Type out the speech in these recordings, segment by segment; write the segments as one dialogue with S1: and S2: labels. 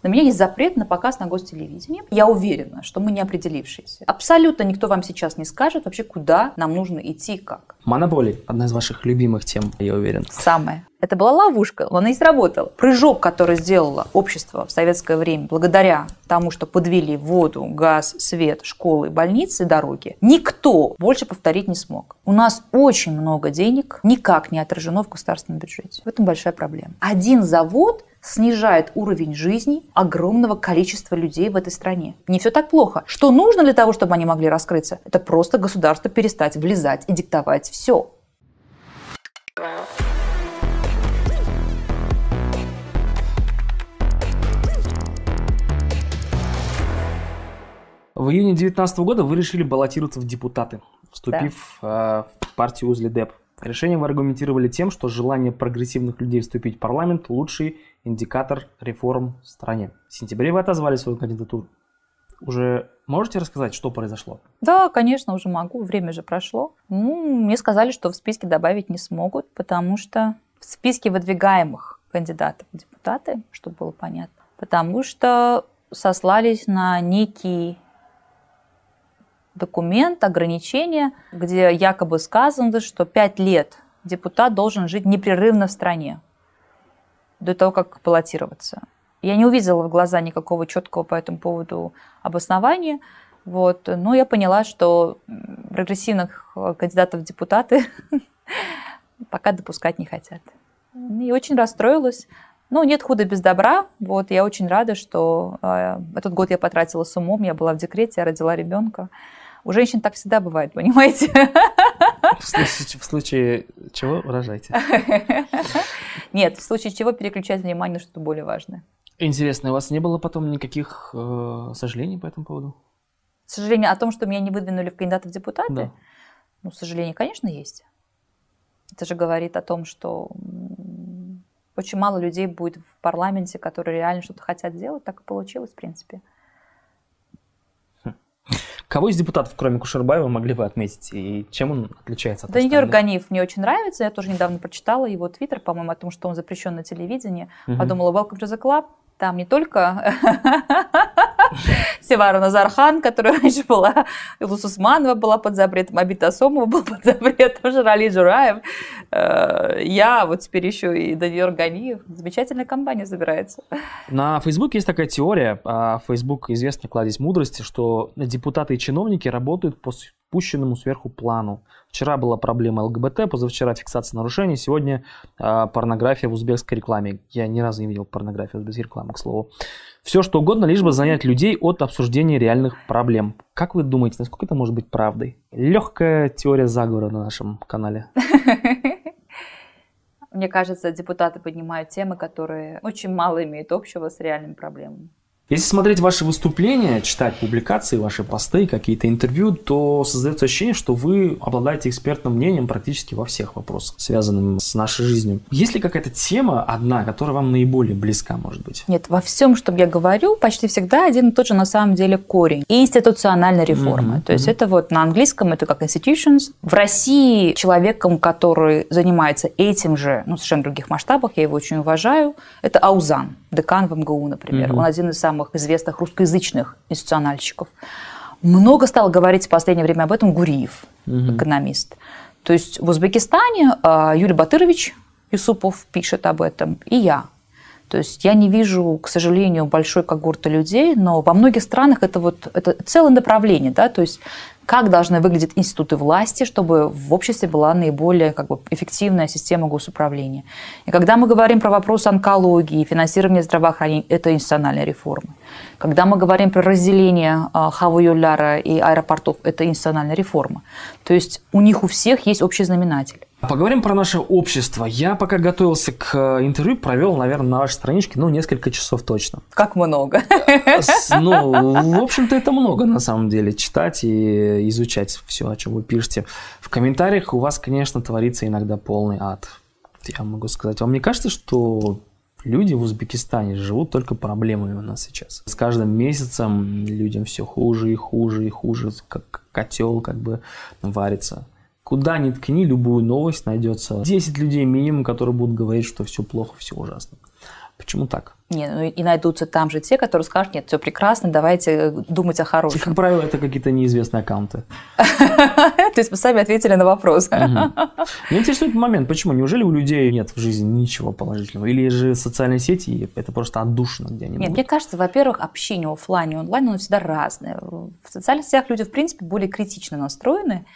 S1: но у меня есть запрет на показ на гостелевидении. Я уверена, что мы не определившиеся. Абсолютно никто вам сейчас не скажет вообще, куда нам нужно идти и как.
S2: Монополия – одна из ваших любимых тем, я уверен.
S1: Самое. Это была ловушка, но она и сработала. Прыжок, который сделало общество в советское время, благодаря тому, что подвели воду, газ, свет, школы, больницы, дороги, никто больше повторить не смог. У нас очень много денег никак не отражено в государственном бюджете. В этом большая проблема. Один завод снижает уровень жизни огромного количества людей в этой стране. Не все так плохо. Что нужно для того, чтобы они могли раскрыться? Это просто государство перестать влезать и диктовать все.
S2: В июне 2019 года вы решили баллотироваться в депутаты, вступив в партию УЗЛИДЭП. Решение вы аргументировали тем, что желание прогрессивных людей вступить в парламент – лучший индикатор реформ в стране. В сентябре вы отозвали свою кандидатуру. Уже можете рассказать, что произошло?
S1: Да, конечно, уже могу. Время же прошло. Мне сказали, что в списке добавить не смогут, потому что в списке выдвигаемых кандидатов в депутаты, чтобы было понятно, потому что сослались на некий документ, ограничение, где якобы сказано, что 5 лет депутат должен жить непрерывно в стране до того, как баллотироваться. Я не увидела в глаза никакого четкого по этому поводу обоснования. Но я поняла, что прогрессивных кандидатов в депутаты пока допускать не хотят. И очень расстроилась. Нет худа без добра. Я очень рада, что этот год я потратила с умом. Я была в декрете, я родила ребенка. У женщин так всегда бывает, понимаете?
S2: В случае чего рожайте?
S1: Нет, в случае чего переключать внимание на что-то более важное.
S2: Интересно, у вас не было потом никаких сожалений по этому поводу?
S1: Сожаление о том, что меня не выдвинули в кандидаты в депутаты?
S2: Да.
S1: Сожаление, конечно, есть. Это же говорит о том, что очень мало людей будет в парламенте, которые реально что-то хотят делать. Так и получилось, в принципе.
S2: Кого из депутатов, кроме Кушербаева, могли бы отметить? И чем он отличается от остальных?
S1: Даниил Ганиев мне очень нравится. Я тоже недавно прочитала его твиттер, по-моему, о том, что он запрещен на телевидении. Подумала, welcome to the club. Там не только Севара Назархан, которая раньше была, Илус Усманова была под запретом, Абит Асомова был под запретом, Жирали Жураев. Я теперь еще и Даниил Ганиев. Замечательная компания собирается.
S2: На Facebook есть такая теория, а Facebook известный кладезь мудрости, что депутаты и чиновники работают по спущенному сверху плану. Вчера была проблема ЛГБТ, позавчера фиксация нарушений, сегодня порнография в узбекской рекламе. Я ни разу не видел порнографию в узбекской рекламе, к слову. Все что угодно, лишь бы занять людей от обсуждения реальных проблем. Как вы думаете, насколько это может быть правдой? Легкая теория заговора на нашем канале.
S1: Мне кажется, депутаты поднимают темы, которые очень мало имеют общего с реальными проблемами.
S2: Если смотреть ваши выступления, читать публикации, ваши посты, какие-то интервью, то создается ощущение, что вы обладаете экспертным мнением практически во всех вопросах, связанных с нашей жизнью. Есть ли какая-то тема одна, которая вам наиболее близка, может быть?
S1: Нет, во всем, что я говорю, почти всегда один и тот же на самом деле корень. И институциональная реформа. То есть это на английском, это как institutions. В России человеком, который занимается этим же, в совершенно других масштабах, я его очень уважаю, это Аузан, декан в МГУ, например. Он один из самых известных русскоязычных институциональщиков. Много стал говорить в последнее время об этом Гуриев, экономист. То есть в Узбекистане Юрий Батырович Юсупов пишет об этом, и я. То есть я не вижу, к сожалению, большой когорты людей, но во многих странах это целое направление, да, то есть как должны выглядеть институты власти, чтобы в обществе была наиболее эффективная система госуправления. И когда мы говорим про вопрос онкологии, финансирования здравоохранения, это институциональная реформа. Когда мы говорим про разделение Хавы-Юляра и аэропортов, это институциональная реформа. То есть у них у всех есть общий знаменатель.
S2: Поговорим про наше общество. Я пока готовился к интервью, провел, наверное, на вашей страничке, несколько часов точно.
S1: Как много.
S2: В общем-то, это много, на самом деле, читать и изучать все, о чем вы пишете. В комментариях у вас, конечно, творится иногда полный ад. Я могу сказать, вам не кажется, что люди в Узбекистане живут только проблемами у нас сейчас? С каждым месяцем людям все хуже и хуже и хуже, как котел варится. Куда ни ткни, любую новость найдется 10 людей минимум, которые будут говорить, что все плохо, все ужасно. Почему так?
S1: Не, ну и найдутся там же те, которые скажут, нет, все прекрасно, давайте думать о хорошем.
S2: И, как правило, это какие-то неизвестные аккаунты.
S1: То есть вы сами ответили на вопрос.
S2: Меня интересует момент, почему? Неужели у людей нет в жизни ничего положительного? Или же социальные сети, это просто отдушина где-нибудь?
S1: Нет, мне кажется, во-первых, общение офлайн и онлайн, оно всегда разное. В социальных сетях люди, в принципе, более критично настроены,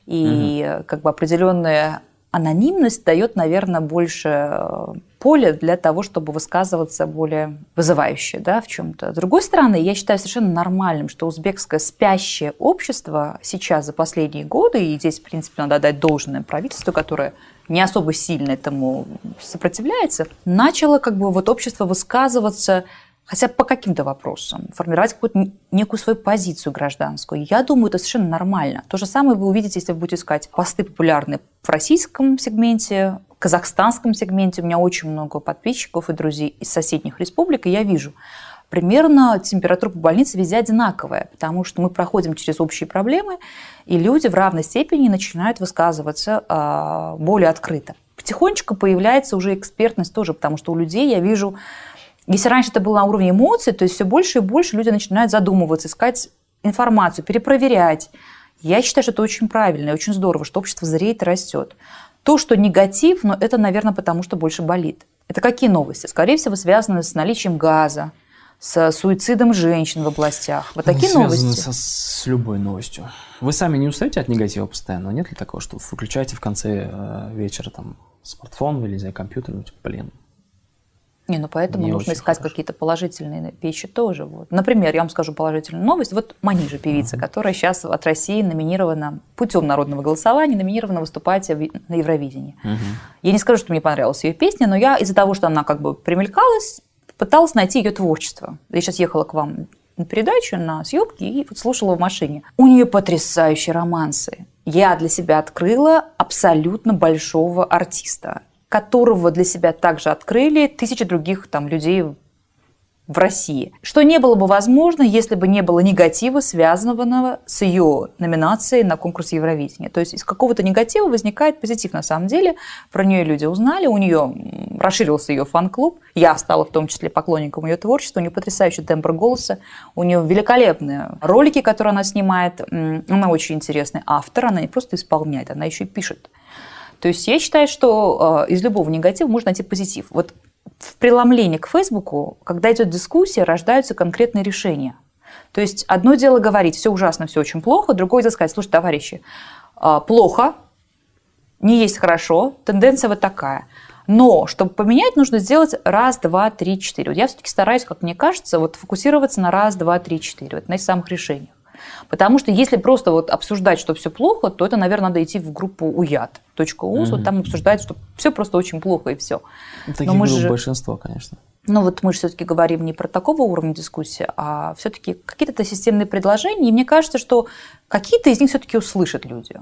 S1: и как бы определенная анонимность дает, наверное, больше поля для того, чтобы высказываться более вызывающе, да, в чем-то. С другой стороны, я считаю совершенно нормальным, что узбекское спящее общество сейчас за последние годы, и здесь, в принципе, надо отдать должное правительству, которое не особо сильно этому сопротивляется, начало как бы вот общество высказываться хотя бы по каким-то вопросам, формировать какую-то некую свою позицию гражданскую. Я думаю, это совершенно нормально. То же самое вы увидите, если вы будете искать посты популярные в российском сегменте, в казахстанском сегменте. У меня очень много подписчиков и друзей из соседних республик, и я вижу, примерно температура по больнице везде одинаковая, потому что мы проходим через общие проблемы, и люди в равной степени начинают высказываться более открыто. Потихонечку появляется уже экспертность тоже, потому что у людей, я вижу, если раньше это было на уровне эмоций, то есть все больше и больше люди начинают задумываться, искать информацию, перепроверять. Я считаю, что это очень правильно и очень здорово, что общество зреет и растет. То, что негатив, но это, наверное, потому что больше болит. Это какие новости? Скорее всего, связаны с наличием газа, с суицидом женщин в областях. Вот такие новости.
S2: Связаны с любой новостью. Вы сами не устаете от негатива постоянно? Нет ли такого, что вы включаете в конце вечера там смартфон или, не знаю, компьютер, ну, типа, блин.
S1: Не, ну поэтому
S2: Не
S1: нужно
S2: очень
S1: искать
S2: хорошо.
S1: какие-то положительные вещи тоже. Вот. Например, я вам скажу положительную новость. Вот Манижа, певица, которая сейчас от России номинирована, путем народного голосования, номинирована выступать на Евровидении. Я не скажу, что мне понравилась ее песня, но я из-за того, что она как бы примелькалась, пыталась найти ее творчество. Я сейчас ехала к вам на передачу, на съемки, и вот слушала в машине. У нее потрясающие романсы. Я для себя открыла абсолютно большого артиста, которого для себя также открыли тысячи других там людей в России. Что не было бы возможно, если бы не было негатива, связанного с ее номинацией на конкурс Евровидения. То есть из какого-то негатива возникает позитив на самом деле. Про нее люди узнали, у нее расширился ее фан-клуб. Я стала в том числе поклонником ее творчества. У нее потрясающий тембр голоса, у нее великолепные ролики, которые она снимает. Она очень интересный автор, она не просто исполняет, она еще и пишет. То есть я считаю, что из любого негатива можно найти позитив. Вот в преломлении к Фейсбуку, когда идет дискуссия, рождаются конкретные решения. То есть одно дело говорить, все ужасно, все очень плохо, другое дело сказать, слушай, товарищи, плохо, не есть хорошо, тенденция вот такая. Но чтобы поменять, нужно сделать раз, два, три, четыре. Вот я все-таки стараюсь, как мне кажется, вот фокусироваться на раз, два, три, четыре, вот на этих самых решениях. Потому что если просто вот обсуждать, что все плохо, то это, наверное, надо идти в группу uят.uz, вот там обсуждать, что все просто очень плохо и все.
S2: Таких групп большинство, конечно.
S1: Ну вот мы же все-таки говорим не про такого уровня дискуссии, а все-таки какие-то системные предложения. И мне кажется, что какие-то из них все-таки услышат люди,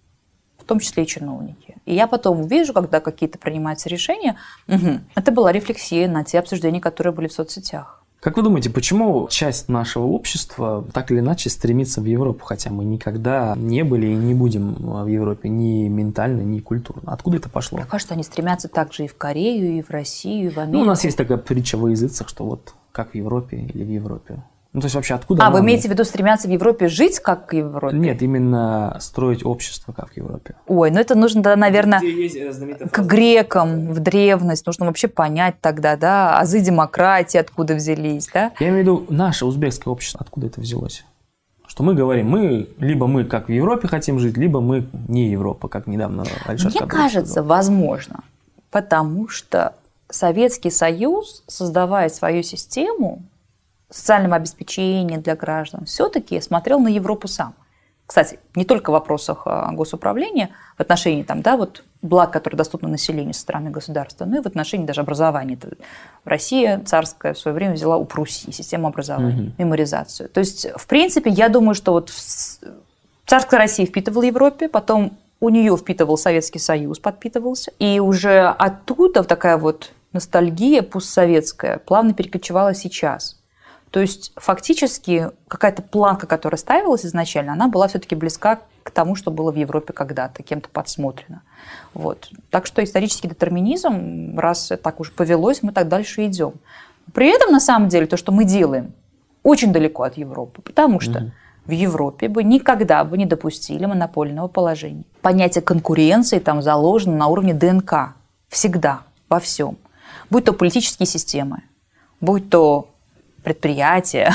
S1: в том числе и чиновники. И я потом вижу, когда какие-то принимаются решения, это была рефлексия на те обсуждения, которые были в соцсетях.
S2: Как вы думаете, почему часть нашего общества так или иначе стремится в Европу, хотя мы никогда не были и не будем в Европе ни ментально, ни культурно? Откуда это пошло?
S1: Мне кажется, они стремятся также и в Корею, и в Россию, и в Америку.
S2: Ну, у нас есть такая притча во языцах, что вот как в Европе или в Европе. Ну, то есть вообще откуда...
S1: вы имеете в виду стремятся в Европе жить, как в Европе?
S2: Нет, именно строить общество, как в Европе.
S1: Ой, ну это нужно, да, наверное, к грекам, в древность. Нужно вообще понять тогда, да, азы демократии откуда взялись, да?
S2: Я имею в виду наше узбекское общество, откуда это взялось. Что мы говорим, либо мы как в Европе хотим жить, либо мы не Европа, как недавно Альшат Кадыров сказал.
S1: Мне кажется, возможно, потому что Советский Союз, создавая свою систему социального обеспечения для граждан, все-таки смотрел на Европу сам. Кстати, не только в вопросах госуправления, в отношении там, да, вот, благ, которые доступны населению со стороны государства, но и в отношении даже образования. Россия царская в свое время взяла у Пруссии систему образования, меморизацию. То есть, в принципе, я думаю, что вот царская Россия впитывала Европе, потом у нее впитывал Советский Союз, подпитывался, и уже оттуда такая вот ностальгия постсоветская плавно перекочевала сейчас. То есть фактически какая-то планка, которая ставилась изначально, она была все-таки близка к тому, что было в Европе когда-то, кем-то подсмотрено. Вот. Так что исторический детерминизм, раз так уж повелось, мы так дальше идем. При этом, на самом деле, то, что мы делаем, очень далеко от Европы, потому что в Европе бы никогда бы не допустили монопольного положения. Понятие конкуренции там заложено на уровне ДНК. Всегда, во всем. Будь то политические системы, будь то предприятия,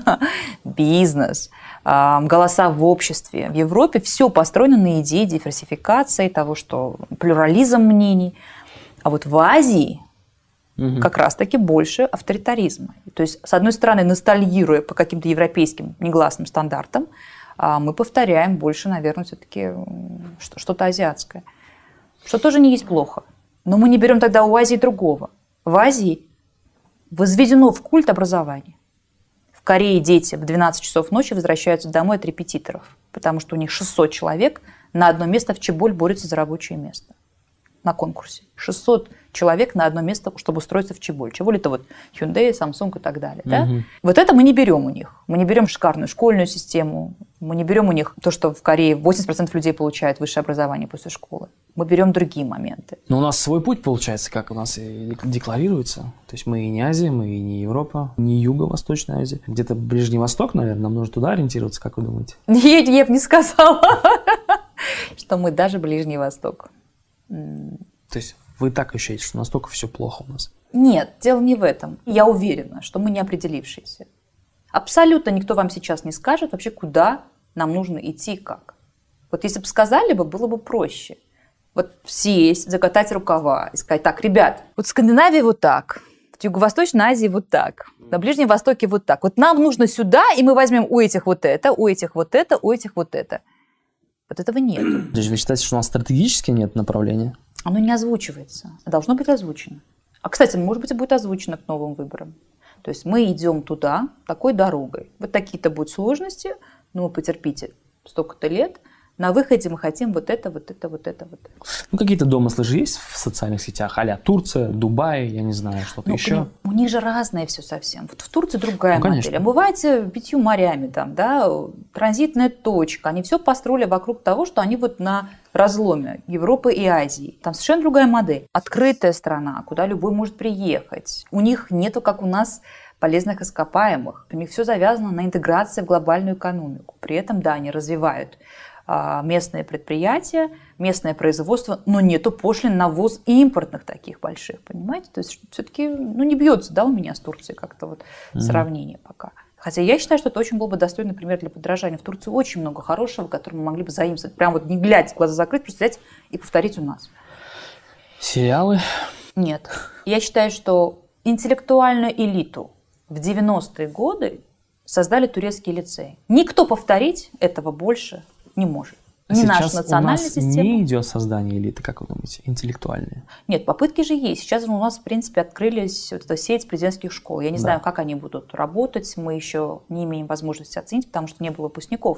S1: бизнес, голоса в обществе. В Европе все построено на идее диверсификации, того, что плюрализм мнений. А вот в Азии как раз-таки больше авторитаризма. То есть, с одной стороны, ностальгируя по каким-то европейским негласным стандартам, мы повторяем больше, наверное, все-таки что-то азиатское. Что тоже не есть плохо. Но мы не берем тогда у Азии другого. В Азии возведено в культ образования. В Корее дети в 12 часов ночи возвращаются домой от репетиторов, потому что у них 600 человек на одно место в Чеболь борются за рабочее место на конкурсе. 600 человек на одно место, чтобы устроиться в Чеболь. Чеболь – это вот Hyundai, Samsung и так далее. Да? Вот это мы не берем у них. Мы не берем шикарную школьную систему, мы не берем у них то, что в Корее 80% людей получают высшее образование после школы. Мы берем другие моменты.
S2: Но у нас свой путь получается, как у нас и декларируется. То есть мы и не Азия, мы и не Европа, не Юго-Восточная Азия. Где-то Ближний Восток, наверное, нам нужно туда ориентироваться, как вы думаете?
S1: Я бы не сказала, что мы даже Ближний Восток.
S2: То есть вы так ощущаете, что настолько все плохо у нас?
S1: Нет, дело не в этом. Я уверена, что мы не определившиеся. Абсолютно никто вам сейчас не скажет вообще, куда нам нужно идти и как. Вот если бы сказали бы, было бы проще. Вот сесть, закатать рукава и сказать: так, ребят, вот в Скандинавии вот так, в Юго-Восточной Азии вот так, на Ближнем Востоке вот так. Вот нам нужно сюда, и мы возьмем у этих вот это, у этих вот это, у этих вот это. Вот этого нет.
S2: То есть вы считаете, что у нас стратегически нет направления?
S1: Оно не озвучивается. Должно быть озвучено. А, кстати, может быть, и будет озвучено к новым выборам. То есть мы идем туда такой дорогой. Вот такие-то будут сложности, но вы потерпите столько-то лет. На выходе мы хотим вот это, вот это, вот это, вот это.
S2: Ну, какие-то домыслы же есть в социальных сетях, а-ля Турция, Дубай, я не знаю, что-то еще.
S1: У них же разное все совсем. Вот в Турции другая модель. Омывайте 5 морями там, да, транзитная точка. Они все построили вокруг того, что они вот на разломе Европы и Азии. Там совершенно другая модель. Открытая страна, куда любой может приехать. У них нету, как у нас, полезных ископаемых. У них все завязано на интеграции в глобальную экономику. При этом, да, они развивают местные предприятия, местное производство, но нету пошлин на ввоз импортных таких больших, понимаете? То есть все-таки не бьется, да, у меня с Турцией как-то вот сравнение пока. Хотя я считаю, что это очень был бы достойный пример для подражания. В Турции очень много хорошего, которое мы могли бы заимствовать. Прям вот не глядя, глаза закрыть, просто взять и повторить у нас.
S2: Сериалы?
S1: Нет. Я считаю, что интеллектуальную элиту в 90-е годы создали турецкие лицеи. Никто повторить этого больше не может. Не наша национальная система.
S2: Сейчас у нас не идет создание элиты, как вы думаете, интеллектуальные?
S1: Нет, попытки же есть. Сейчас у нас, в принципе, открылись вот эта сеть президентских школ. Я не знаю, как они будут работать. Мы еще не имеем возможности оценить, потому что не было выпускников.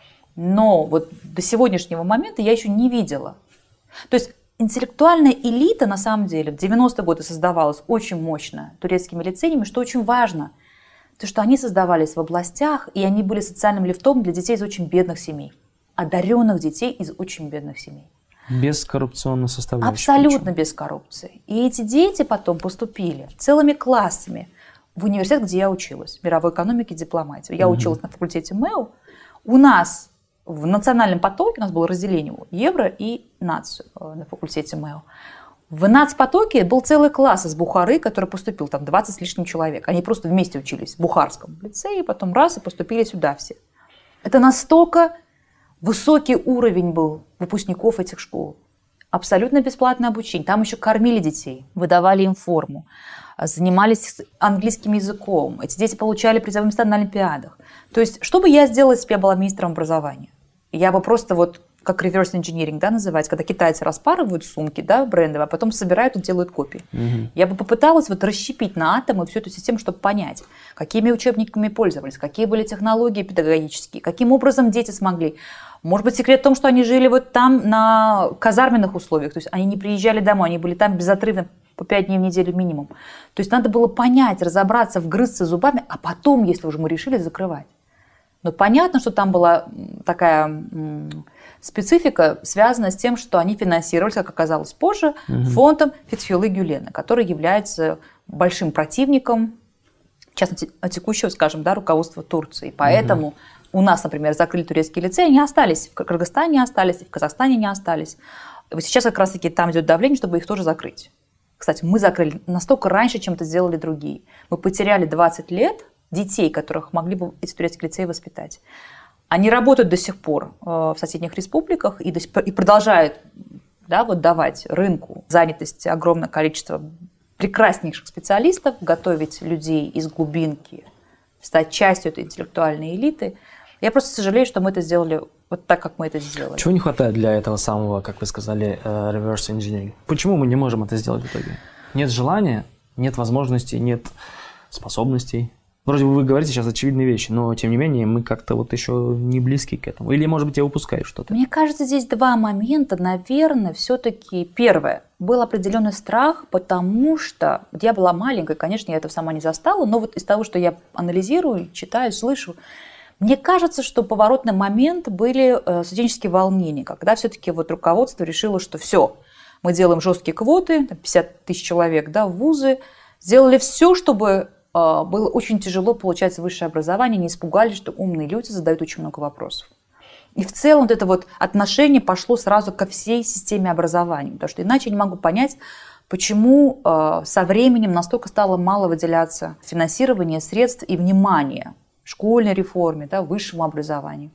S1: Но вот до сегодняшнего момента я еще не видела. То есть интеллектуальная элита, на самом деле, в 90-е годы создавалась очень мощно турецкими лицеями, что очень важно. То, что они создавались в областях, и они были социальным лифтом для детей из очень бедных семей. Одаренных детей из очень бедных семей.
S2: Без коррупционной составляющей.
S1: Абсолютно без коррупции. И эти дети потом поступили целыми классами в университет, где я училась, мировой экономике и дипломатии. Я училась на факультете МЭУ. У нас в национальном потоке, у нас было разделение евро и нацию на факультете МЭУ. В нацпотоке был целый класс из Бухары, который поступил, там 20 с лишним человек. Они просто вместе учились в Бухарском лицее, потом раз и поступили сюда все. Это настолько высокий уровень был выпускников этих школ. Абсолютно бесплатное обучение. Там еще кормили детей, выдавали им форму, занимались английским языком. Эти дети получали призовые места на олимпиадах. То есть, что бы я сделала, если бы я была министром образования? Я бы просто вот как reverse engineering, да, называется, когда китайцы распарывают сумки, да, брендовые, а потом собирают и делают копии. Я бы попыталась вот расщепить на атомы всю эту систему, чтобы понять, какими учебниками пользовались, какие были технологии педагогические, каким образом дети смогли. Может быть, секрет в том, что они жили вот там на казарменных условиях, то есть они не приезжали домой, они были там безотрывно по 5 дней в неделю минимум. То есть надо было понять, разобраться, вгрызться зубами, а потом, если уже мы решили, закрывать. Но понятно, что там была такая специфика, связанная с тем, что они финансировались, как оказалось позже, фондом Фетхюллы Гюлена, который является большим противником, в частности, текущего, скажем, да, руководства Турции. Поэтому у нас, например, закрыли турецкие лицеи, они остались, в Кыргызстане не остались, в Казахстане не остались. Вот сейчас как раз-таки там идет давление, чтобы их тоже закрыть. Кстати, мы закрыли настолько раньше, чем это сделали другие. Мы потеряли 20 лет детей, которых могли бы эти турецкие лицеи воспитать. Они работают до сих пор в соседних республиках и продолжают, да, вот давать рынку занятости огромное количество прекраснейших специалистов, готовить людей из глубинки, стать частью этой интеллектуальной элиты. Я просто сожалею, что мы это сделали вот так, как мы это сделали.
S2: Чего не хватает для этого самого, как вы сказали, reverse engineering? Почему мы не можем это сделать в итоге? Нет желания, нет возможностей, нет способностей. Вроде бы вы говорите сейчас очевидные вещи, но тем не менее мы как-то вот еще не близки к этому. Или, может быть, я упускаю что-то?
S1: Мне кажется, здесь два момента. Наверное, все-таки первое. Был определенный страх, потому что я была маленькой, конечно, я это сама не застала, но вот из того, что я анализирую, читаю, слышу, мне кажется, что поворотный момент были студенческие волнения, когда все-таки вот руководство решило, что все, мы делаем жесткие квоты, 50 тысяч человек, да, в вузы, сделали все, чтобы было очень тяжело получать высшее образование, не испугались, что умные люди задают очень много вопросов. И в целом вот это вот отношение пошло сразу ко всей системе образования, потому что иначе я не могу понять, почему со временем настолько стало мало выделяться финансирование, средств и внимания школьной реформе, да, высшему образованию.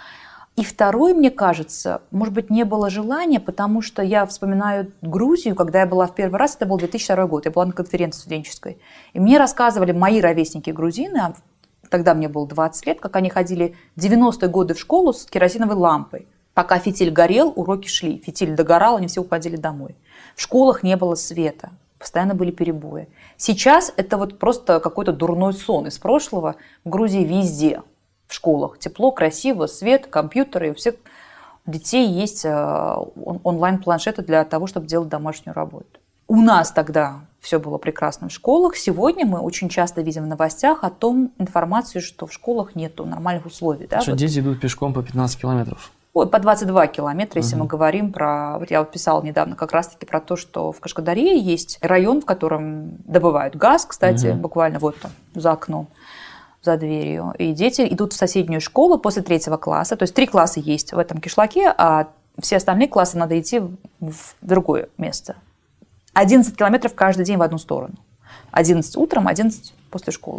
S1: И второй, мне кажется, может быть, не было желания, потому что я вспоминаю Грузию, когда я была в первый раз, это был 2002 год, я была на конференции студенческой, и мне рассказывали мои ровесники грузины, а тогда мне было 20 лет, как они ходили 90-е годы в школу с керосиновой лампой. Пока фитиль горел, уроки шли, фитиль догорал, они все уходили домой. В школах не было света, постоянно были перебои. Сейчас это вот просто какой-то дурной сон из прошлого. В Грузии везде. В школах тепло, красиво, свет, компьютеры. У всех детей есть онлайн-планшеты для того, чтобы делать домашнюю работу. У нас тогда все было прекрасно в школах. Сегодня мы очень часто видим в новостях о том информацию, что в школах нет нормальных условий. Да?
S2: Что вот дети идут пешком по 15 километров.
S1: Ой, по 22 километра, если мы говорим про... Вот я вот писала недавно как раз-таки про то, что в Кашкадарье есть район, в котором добывают газ, кстати, буквально вот там за окном. За дверью. И дети идут в соседнюю школу после 3 класса. То есть 3 класса есть в этом кишлаке, а все остальные классы надо идти в другое место. 11 километров каждый день в одну сторону. 11 утром, 11 после школы.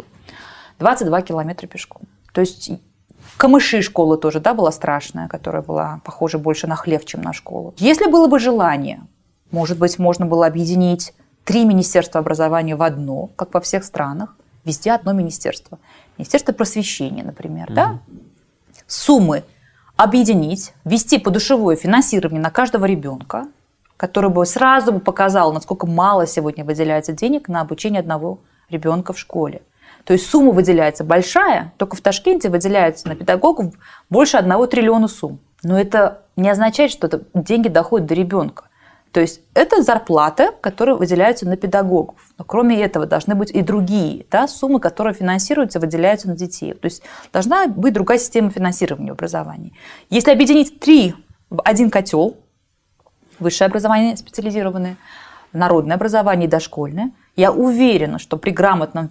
S1: 22 километра пешком. То есть Камыши школа тоже, да, была страшная, которая была похожа больше на хлев, чем на школу. Если было бы желание, может быть, можно было объединить 3 министерства образования в одно, как во всех странах. Везде одно министерство. Министерство просвещения, например. Да? Суммы объединить, ввести подушевое финансирование на каждого ребенка, который бы сразу показал, насколько мало сегодня выделяется денег на обучение одного ребенка в школе. То есть сумма выделяется большая, только в Ташкенте выделяется на педагогов больше 1 триллиона сумм. Но это не означает, что деньги доходят до ребенка. То есть это зарплаты, которые выделяются на педагогов. Но кроме этого должны быть и другие, да, суммы, которые финансируются, выделяются на детей. То есть должна быть другая система финансирования в образовании. Если объединить 3 в один котел, высшее образование специализированное, народное образование и дошкольное, я уверена, что при грамотном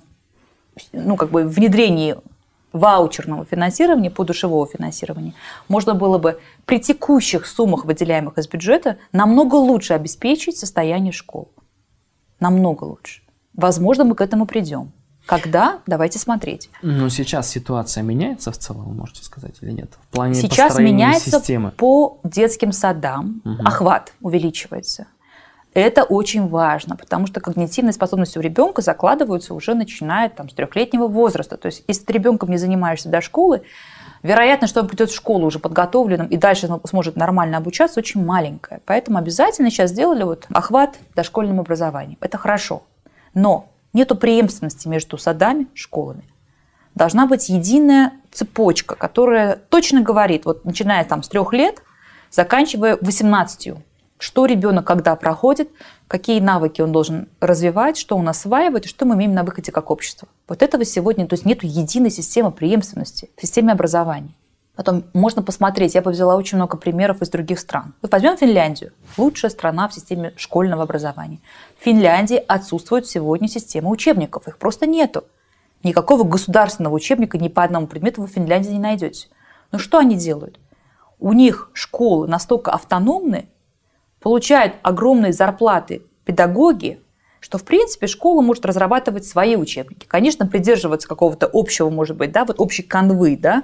S1: внедрении ваучерного финансирования, подушевого финансирования, можно было бы при текущих суммах, выделяемых из бюджета, намного лучше обеспечить состояние школ. Намного лучше. Возможно, мы к этому придем. Когда? Давайте смотреть.
S2: Но сейчас ситуация меняется в целом, можете сказать, или нет? В плане
S1: сейчас
S2: построения
S1: меняется
S2: системы.
S1: По детским садам, охват увеличивается. Это очень важно, потому что когнитивные способности у ребенка закладываются уже начиная с 3-летнего возраста. То есть, если ты ребенком не занимаешься до школы, вероятность, что он придет в школу уже подготовленным и дальше сможет нормально обучаться, очень маленькая. Поэтому обязательно сейчас сделали охват дошкольным образованием. Это хорошо. Но нету преемственности между садами и школами. Должна быть единая цепочка, которая точно говорит, начиная с 3 лет, заканчивая 18 Что ребенок когда проходит, какие навыки он должен развивать, что он осваивает и что мы имеем на выходе как общество. Вот этого сегодня, то есть нет единой системы преемственности в системе образования. Потом можно посмотреть, я бы взяла очень много примеров из других стран. Вот возьмем Финляндию, лучшая страна в системе школьного образования. В Финляндии отсутствует сегодня система учебников, их просто нету. Никакого государственного учебника ни по одному предмету вы в Финляндии не найдете. Но что они делают? У них школы настолько автономны, получают огромные зарплаты педагоги, что, в принципе, школа может разрабатывать свои учебники. Конечно, придерживаться какого-то общего, может быть, да, вот общей канвы, да,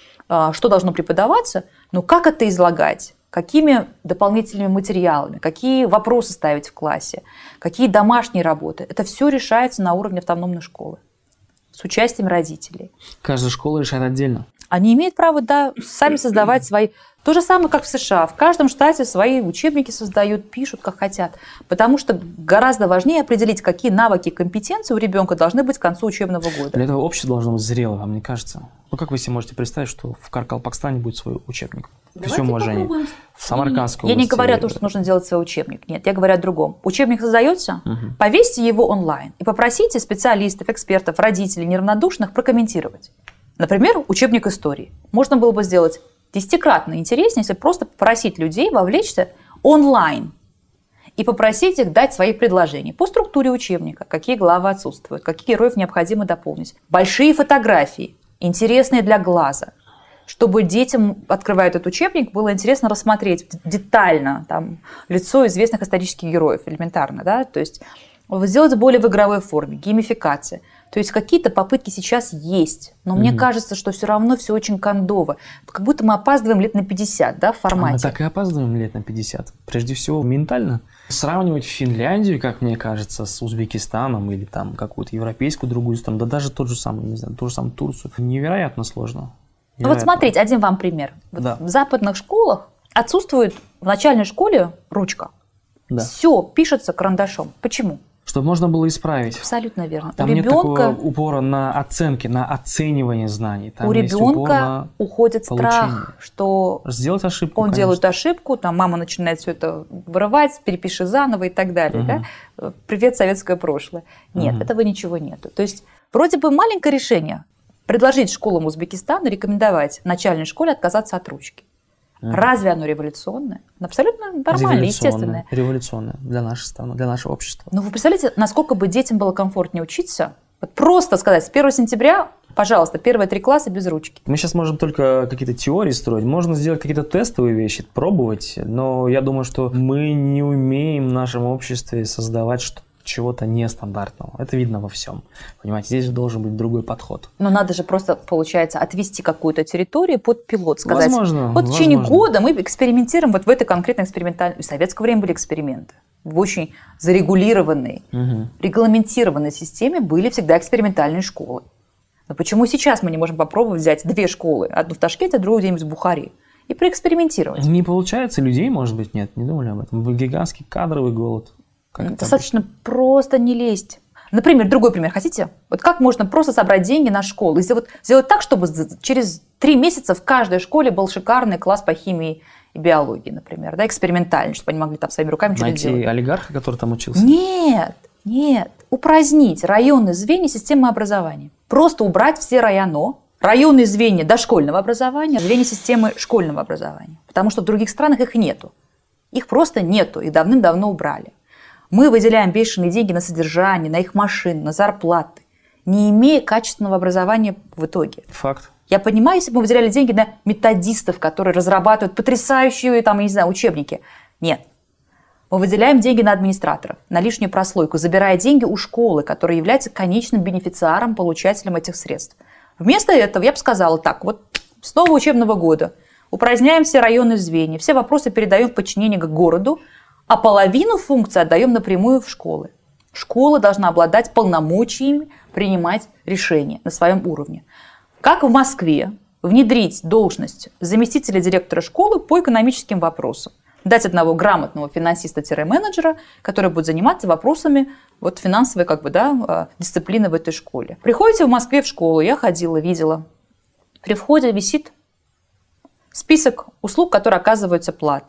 S1: что должно преподаваться, но как это излагать, какими дополнительными материалами, какие вопросы ставить в классе, какие домашние работы. Это все решается на уровне автономной школы с участием родителей.
S2: Каждая школа решает отдельно.
S1: Они имеют право, да, сами создавать свои. То же самое, как в США. В каждом штате свои учебники создают, пишут, как хотят. Потому что гораздо важнее определить, какие навыки и компетенции у ребенка должны быть к концу учебного года.
S2: Для этого общество должно быть зрело, вам не кажется? Ну, как вы себе можете представить, что в Каракалпакстане будет свой учебник? При всем уважении. В Самаркандской области.
S1: Я не говорю о том, что нужно делать свой учебник. Нет, я говорю о другом. Учебник создается, повесьте его онлайн и попросите специалистов, экспертов, родителей, неравнодушных прокомментировать. Например, учебник истории. Можно было бы сделать 10-кратно интереснее, если просто попросить людей вовлечься онлайн и попросить их дать свои предложения по структуре учебника, какие главы отсутствуют, каких героев необходимо дополнить. Большие фотографии, интересные для глаза, чтобы детям, открывая этот учебник, было интересно рассмотреть детально там, лицо известных исторических героев, элементарно, да? То есть сделать более в игровой форме, геймификация. То есть какие-то попытки сейчас есть, но мне кажется, что все равно все очень кондово. Как будто мы опаздываем лет на 50, да, в формате.
S2: Мы так и опаздываем лет на 50. Прежде всего, ментально. Сравнивать Финляндию, как мне кажется, с Узбекистаном или там какую-то европейскую другую страну, да даже тот же самый, не знаю, ту же самую Турцию, невероятно сложно.
S1: Невероятно. Вот смотрите, один вам пример. Вот да. В западных школах отсутствует в начальной школе ручка. Да. Все пишется карандашом. Почему?
S2: Чтобы можно было исправить.
S1: Абсолютно верно.
S2: Там нет такого упора на оценки, на оценивание знаний. Там
S1: у ребенка уходит страх, что
S2: сделать ошибку,
S1: он делает ошибку, там мама начинает все это вырывать, перепиши заново и так далее. Да? Привет, советское прошлое. Нет, этого ничего нету. То есть вроде бы маленькое решение предложить школам Узбекистана рекомендовать в начальной школе отказаться от ручки. Разве оно революционное? Абсолютно нормально, естественное.
S2: Революционное для нашей страны, для нашего общества.
S1: Но вы представляете, насколько бы детям было комфортнее учиться? Вот просто сказать, с 1 сентября, пожалуйста, первые 3 класса без ручки.
S2: Мы сейчас можем только какие-то теории строить, можно сделать какие-то тестовые вещи, пробовать, но я думаю, что мы не умеем в нашем обществе создавать что-то, чего-то нестандартного. Это видно во всем. Понимаете, здесь же должен быть другой подход.
S1: Но надо же просто, получается, отвести какую-то территорию под пилот, сказать,
S2: возможно,
S1: вот в течение года мы экспериментируем вот в этой конкретной экспериментальной... В советское время были эксперименты. В очень зарегулированной, регламентированной системе были всегда экспериментальные школы. Но почему сейчас мы не можем попробовать взять 2 школы, одну в Ташкенте, другую где-нибудь в Бухаре, и проэкспериментировать?
S2: Не получается, людей, может быть, нет, не думали об этом. Гигантский кадровый голод.
S1: Достаточно просто не лезть. Например, другой пример хотите? Вот как можно просто собрать деньги на школу и сделать так, чтобы через 3 месяца в каждой школе был шикарный класс по химии и биологии, например, да, экспериментальный, чтобы они могли там своими руками что-то делать.
S2: Найти олигарха, который там учился?
S1: Нет. Упразднить районные звенья системы образования. Просто убрать все районные звенья дошкольного образования, звенья системы школьного образования. Потому что в других странах их нету. Их просто нету, и давным-давно убрали. Мы выделяем бешеные деньги на содержание, на их машины, на зарплаты, не имея качественного образования в итоге.
S2: Факт.
S1: Я понимаю, если бы мы выделяли деньги на методистов, которые разрабатывают потрясающие там, я не знаю, учебники. Нет. Мы выделяем деньги на администраторов, на лишнюю прослойку, забирая деньги у школы, которая является конечным бенефициаром, получателем этих средств. Вместо этого я бы сказала так, вот с нового учебного года упраздняем все районные звенья, все вопросы передаем в подчинение к городу, а половину функций отдаем напрямую в школы. Школа должна обладать полномочиями принимать решения на своем уровне. Как в Москве внедрить должность заместителя директора школы по экономическим вопросам? Дать одного грамотного финансиста-менеджера, который будет заниматься вопросами вот, финансовой дисциплины в этой школе. Приходите в Москве в школу, я ходила, видела. При входе висит список услуг, которые оказываются платно.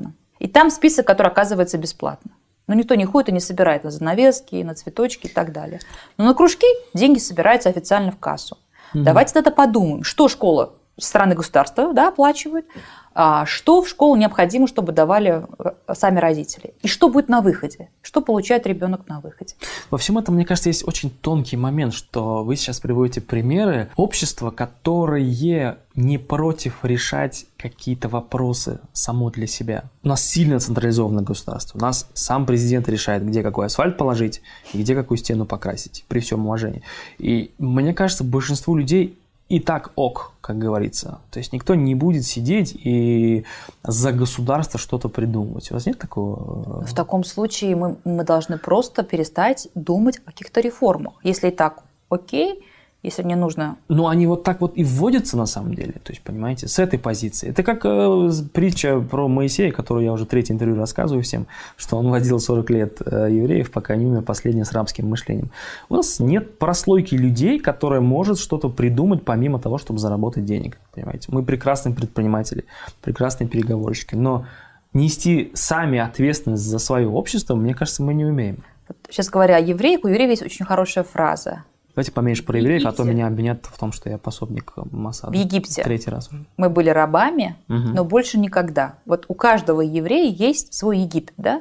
S1: И там список, который оказывается бесплатно. Но никто не ходит и не собирает на занавески, на цветочки и так далее. Но на кружки деньги собираются официально в кассу. Давайте тогда подумаем, что школа со стороны государства, да, оплачивает, а что в школу необходимо, чтобы давали сами родители. И что будет на выходе? Что получает ребенок на выходе?
S2: Во всем этом, мне кажется, есть очень тонкий момент, что вы сейчас приводите примеры общества, которые не против решать какие-то вопросы само для себя. У нас сильно централизованное государство. У нас сам президент решает, где какой асфальт положить и где какую стену покрасить, при всем уважении. И мне кажется, большинству людей и так ок, как говорится. То есть никто не будет сидеть и за государство что-то придумывать. У вас нет такого?
S1: В таком случае мы должны просто перестать думать о каких-то реформах. Если и так окей, если не нужно...
S2: Но они вот так вот и вводятся на самом деле. То есть, понимаете, с этой позиции. Это как притча про Моисея, которую я уже третье интервью рассказываю всем, что он водил 40 лет евреев, пока не умер последний с рабским мышлением. У нас нет прослойки людей, которая может что-то придумать помимо того, чтобы заработать денег. Понимаете? Мы прекрасные предприниматели, прекрасные переговорщики, но нести сами ответственность за свое общество, мне кажется, мы не умеем.
S1: Сейчас говоря о евреях, у евреев есть очень хорошая фраза.
S2: Давайте поменьше про евреев, а то меня обвинят в том, что я пособник Моссада.
S1: В Египте
S2: Третий раз уже.
S1: Мы были рабами, но больше никогда. Вот у каждого еврея есть свой Египет, да?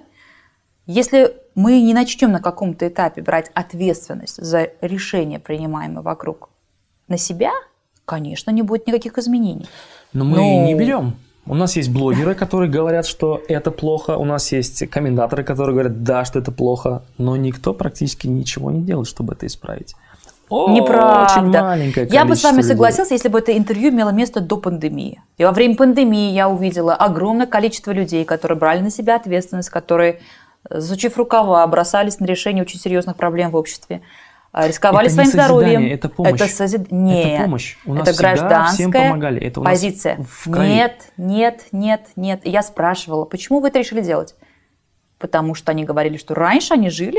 S1: Если мы не начнем на каком-то этапе брать ответственность за решения, принимаемые вокруг, на себя, конечно, не будет никаких изменений.
S2: Но мы не берем. У нас есть блогеры, которые говорят, что это плохо. У нас есть комментаторы, которые говорят, да, что это плохо. Но никто практически ничего не делает, чтобы это исправить.
S1: Неправда.
S2: Очень маленькое количество
S1: Я бы с вами
S2: людей.
S1: согласилась, если бы это интервью имело место до пандемии. И во время пандемии я увидела огромное количество людей, которые брали на себя ответственность, которые, засучив рукава, бросались на решение очень серьезных проблем в обществе, рисковали
S2: это
S1: своим здоровьем.
S2: Это помощь.
S1: Нет,
S2: это помощь. У нас
S1: это гражданская
S2: всем помогали. Это у нас
S1: позиция.
S2: в крови.
S1: Нет. И я спрашивала, почему вы это решили делать? Потому что они говорили, что раньше они жили,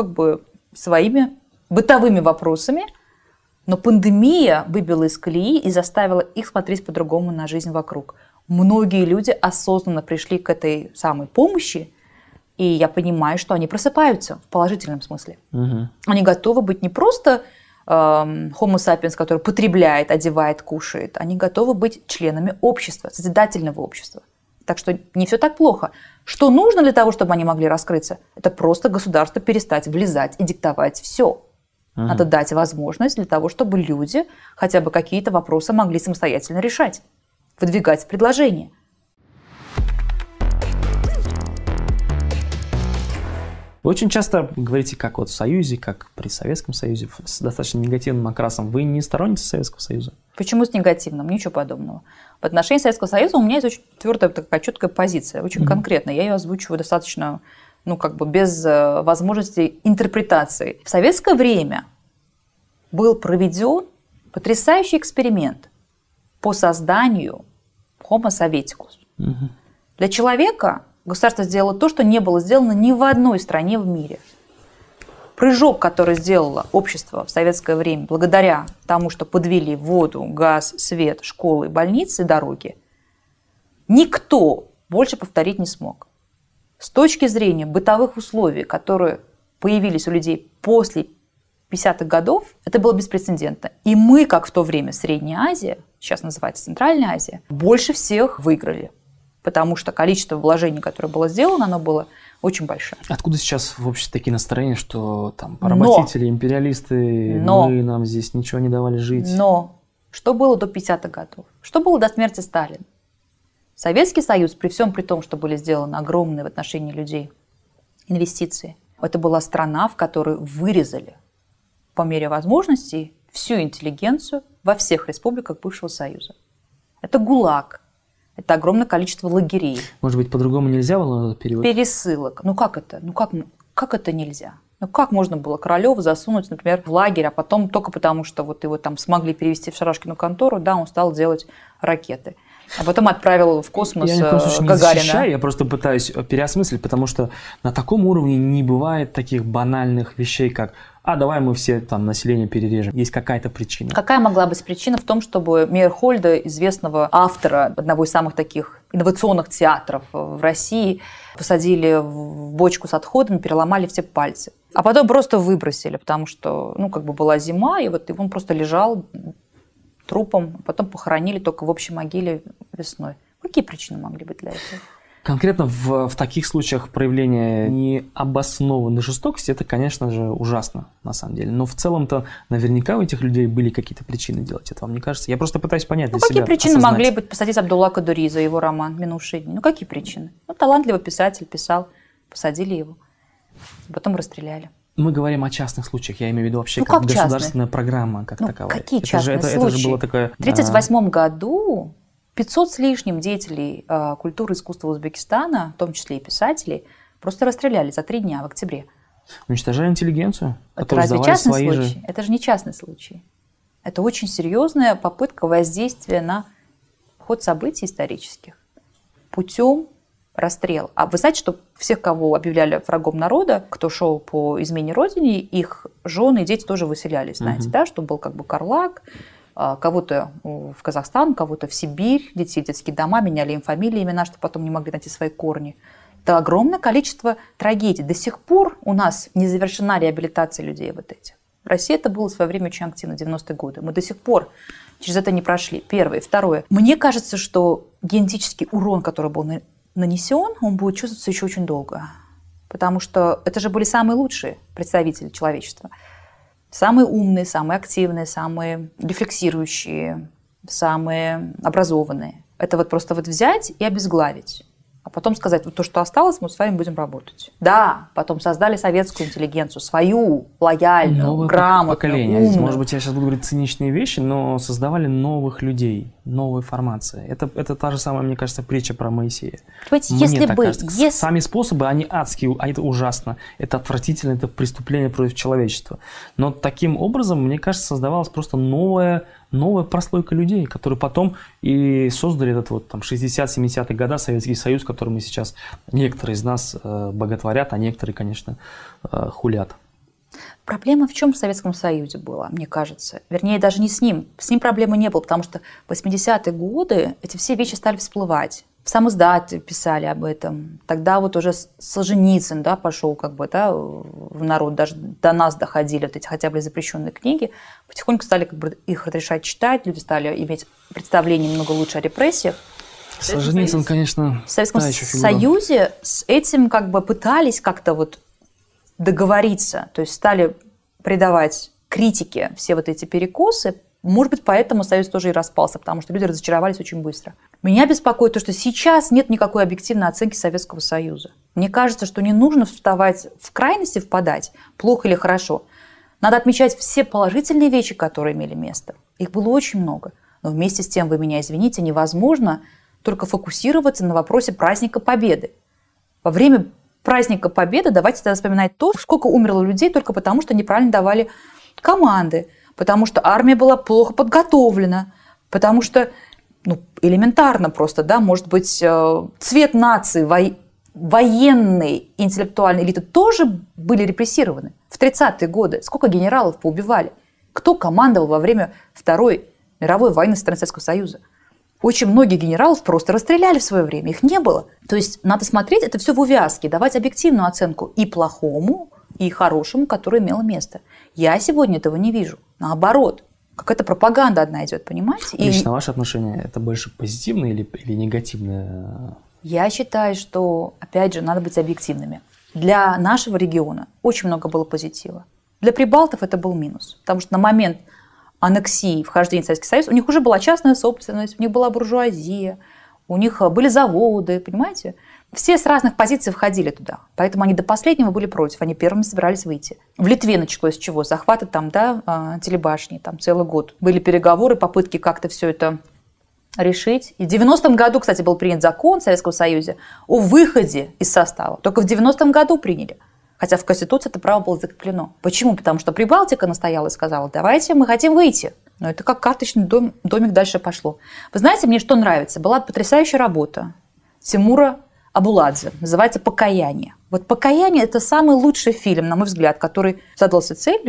S1: своими бытовыми вопросами, но пандемия выбила из колеи и заставила их смотреть по-другому на жизнь вокруг. Многие люди осознанно пришли к этой самой помощи, и я понимаю, что они просыпаются в положительном смысле.
S2: Угу.
S1: Они готовы быть не просто Homo sapiens, который потребляет, одевает, кушает. Они готовы быть членами общества, созидательного общества. Так что не все так плохо. Что нужно для того, чтобы они могли раскрыться? Это просто государство перестать влезать и диктовать все. Надо дать возможность для того, чтобы люди хотя бы какие-то вопросы могли самостоятельно решать, выдвигать предложения.
S2: Вы очень часто говорите, как вот в Союзе, как при Советском Союзе, с достаточно негативным окрасом. Вы не сторонница Советского Союза?
S1: Почему с негативным? Ничего подобного. В отношении Советского Союза у меня есть очень твердая, такая четкая позиция, очень конкретная. Я ее озвучиваю достаточно, без возможности интерпретации. В советское время был проведен потрясающий эксперимент по созданию Homo Sovieticus. Для человека государство сделало то, что не было сделано ни в одной стране в мире. Прыжок, который сделало общество в советское время, благодаря тому, что подвели воду, газ, свет, школы, больницы, дороги, никто больше повторить не смог. С точки зрения бытовых условий, которые появились у людей после 50-х годов, это было беспрецедентно. И мы, как в то время Средняя Азия, сейчас называется Центральная Азия, больше всех выиграли. Потому что количество вложений, которое было сделано, оно было очень большое.
S2: Откуда сейчас в обществе такие настроения, что там поработители, империалисты, мы нам здесь ничего не давали жить?
S1: Но что было до 50-х годов? Что было до смерти Сталина? Советский Союз, при всем при том, что были сделаны огромные в отношении людей инвестиции, это была страна, в которой вырезали по мере возможностей всю интеллигенцию во всех республиках бывшего Союза. Это ГУЛАГ. Это огромное количество лагерей.
S2: Может быть, по-другому нельзя было этот период?
S1: Пересылок. Как это? Как это нельзя? Как можно было Королёва засунуть, например, в лагерь, а потом только потому, что вот его там смогли перевести в Шарашкину контору, да, он стал делать ракеты. А потом отправил в космос Гагарина.
S2: Не защищаю, я просто пытаюсь переосмыслить, потому что на таком уровне не бывает таких банальных вещей, как давай мы все там население перережем. Есть какая-то причина.
S1: Какая могла быть причина в том, чтобы Мейерхольда, известного автора, одного из самых таких инновационных театров в России посадили в бочку с отходами, переломали все пальцы. А потом просто выбросили, потому что, была зима, и вот он просто лежал трупом, а потом похоронили только в общей могиле весной. Какие причины могли быть для этого?
S2: Конкретно в таких случаях проявление необоснованной жестокости, это, конечно же, ужасно, на самом деле. Но в целом-то наверняка у этих людей были какие-то причины делать это, вам не кажется? Я просто пытаюсь понять для себя.
S1: Какие причины могли быть посадить Абдулла Кадури за его роман «Минувшие дни»? Какие причины? Талантливый писатель писал, посадили его, потом расстреляли.
S2: Мы говорим о частных случаях, я имею в виду вообще как государственная программа как таковая.
S1: Какие частные случаи?
S2: Это же было такое...
S1: В 1938 году 500 с лишним деятелей культуры и искусства Узбекистана, в том числе и писателей, просто расстреляли за 3 дня в октябре.
S2: Уничтожая интеллигенцию?
S1: Это разве частный случай? Это же не частный случай. Это очень серьезная попытка воздействия на ход событий исторических путем расстрела. А вы знаете, что всех, кого объявляли врагом народа, кто шел по измене родине, их жены и дети тоже выселялись, знаете, да, что был Карлаг, кого-то в Казахстан, кого-то в Сибирь, детей в детские дома, меняли им фамилии, имена, чтобы потом не могли найти свои корни. Это огромное количество трагедий. До сих пор у нас не завершена реабилитация людей вот этих. В России это было в свое время очень активно, 90-е годы. Мы до сих пор через это не прошли. Первое. Второе. Мне кажется, что генетический урон, который был нанесен, он будет чувствоваться еще очень долго. Потому что это же были самые лучшие представители человечества. Самые умные, самые активные, самые рефлексирующие, самые образованные. Это просто взять и обезглавить. А потом сказать, то, что осталось, мы с вами будем работать. Да, потом создали советскую интеллигенцию, свою, лояльную,
S2: новое
S1: грамотную,
S2: поколение.
S1: умную.
S2: Может быть, я сейчас буду говорить циничные вещи, но создавали новых людей, новые формации. Это та же самая, мне кажется, притча про Моисея.
S1: Сами
S2: способы, они адские, а это ужасно, это отвратительно, это преступление против человечества. Но таким образом, мне кажется, создавалась просто новая прослойка людей, которые потом и создали этот 60-70-е годы Советский Союз, который мы сейчас, некоторые из нас боготворят, а некоторые, конечно, хулят.
S1: Проблема в чем в Советском Союзе была, мне кажется? Вернее, даже не с ним. С ним проблемы не было, потому что в 80-е годы эти все вещи стали всплывать. В самиздате писали об этом. Тогда уже Солженицын пошел в народ, даже до нас доходили эти хотя бы запрещенные книги. Потихоньку стали их разрешать читать, люди стали иметь представление немного лучше о репрессиях.
S2: Солженицын, конечно,
S1: в Советском Союзе с этим пытались как-то договориться, то есть стали придавать критике все эти перекосы. Может быть, поэтому Союз тоже и распался, потому что люди разочаровались очень быстро. Меня беспокоит то, что сейчас нет никакой объективной оценки Советского Союза. Мне кажется, что не нужно вставать в крайности, впадать, плохо или хорошо. Надо отмечать все положительные вещи, которые имели место. Их было очень много. Но вместе с тем, вы меня извините, невозможно только фокусироваться на вопросе праздника Победы. Во время праздника Победы давайте тогда вспоминать то, сколько умерло людей только потому, что неправильно давали команды, потому что армия была плохо подготовлена, потому что элементарно просто, может быть, цвет нации, военной интеллектуальной элиты тоже были репрессированы. В 30-е годы сколько генералов поубивали? Кто командовал во время Второй мировой войны со стороны Советского Союза? Очень многих генералов просто расстреляли в свое время, их не было. То есть надо смотреть это все в увязке, давать объективную оценку и плохому, и хорошему, которое имело место. Я сегодня этого не вижу. Наоборот, какая-то пропаганда одна идет, понимаете?
S2: Лично ваше отношение, это больше позитивное или негативное?
S1: Я считаю, что, опять же, надо быть объективными. Для нашего региона очень много было позитива. Для прибалтов это был минус, потому что на момент аннексии, вхождения в Советский Союз, у них уже была частная собственность, у них была буржуазия, у них были заводы, понимаете? Все с разных позиций входили туда, поэтому они до последнего были против, они первыми собирались выйти. В Литве началось с чего? Захваты телебашни, целый год. Были переговоры, попытки как-то все это решить. И в 90-м году, кстати, был принят закон в Советском Союзе о выходе из состава. Только в 90-м году приняли. Хотя в Конституции это право было закреплено. Почему? Потому что Прибалтика настояла и сказала, давайте, мы хотим выйти. Но это как карточный домик дальше пошло. Вы знаете, мне что нравится? Была потрясающая работа Тимура Абуладзе. Называется «Покаяние». «Покаяние» – это самый лучший фильм, на мой взгляд, который задался целью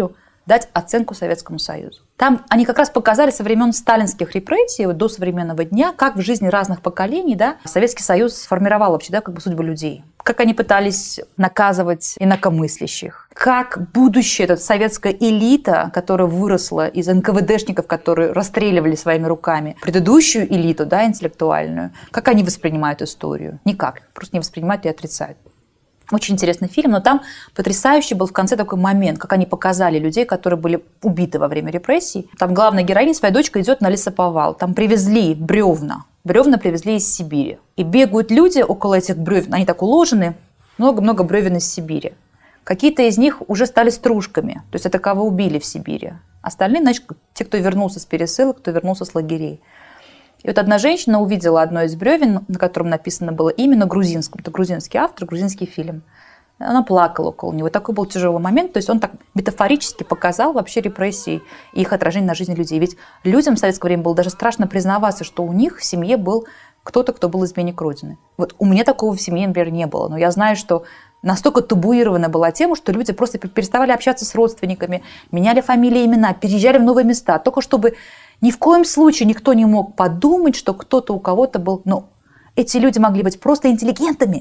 S1: дать оценку Советскому Союзу. Там они как раз показали со времен сталинских репрессий вот до современного дня, как в жизни разных поколений, да, Советский Союз сформировал вообще, да, как бы судьбу людей. Как они пытались наказывать инакомыслящих. Как будущее, эта советская элита, которая выросла из НКВДшников, которые расстреливали своими руками предыдущую элиту, да, интеллектуальную, как они воспринимают историю? Никак. Просто не воспринимают и отрицают. Очень интересный фильм, но там потрясающий был в конце такой момент, как они показали людей, которые были убиты во время репрессий. Там главная героиня, своя дочка, идет на лесоповал. Там привезли бревна. Бревна привезли из Сибири. И бегают люди около этих бревен. Они так уложены. Много-много бревен из Сибири. Какие-то из них уже стали стружками. То есть это кого убили в Сибири. Остальные, значит, те, кто вернулся с пересылок, кто вернулся с лагерей. И вот одна женщина увидела одно из бревен, на котором написано было имя на грузинском. Это грузинский автор, грузинский фильм. Она плакала около него. Такой был тяжелый момент. То есть он так метафорически показал вообще репрессии и их отражение на жизни людей. Ведь людям в советское время было даже страшно признаваться, что у них в семье был кто-то, кто был изменник Родины. Вот у меня такого в семье, например, не было. Но я знаю, что настолько табуирована была тема, что люди просто переставали общаться с родственниками, меняли фамилии и имена, переезжали в новые места, только чтобы ни в коем случае никто не мог подумать, что кто-то у кого-то был. Но эти люди могли быть просто интеллигентами,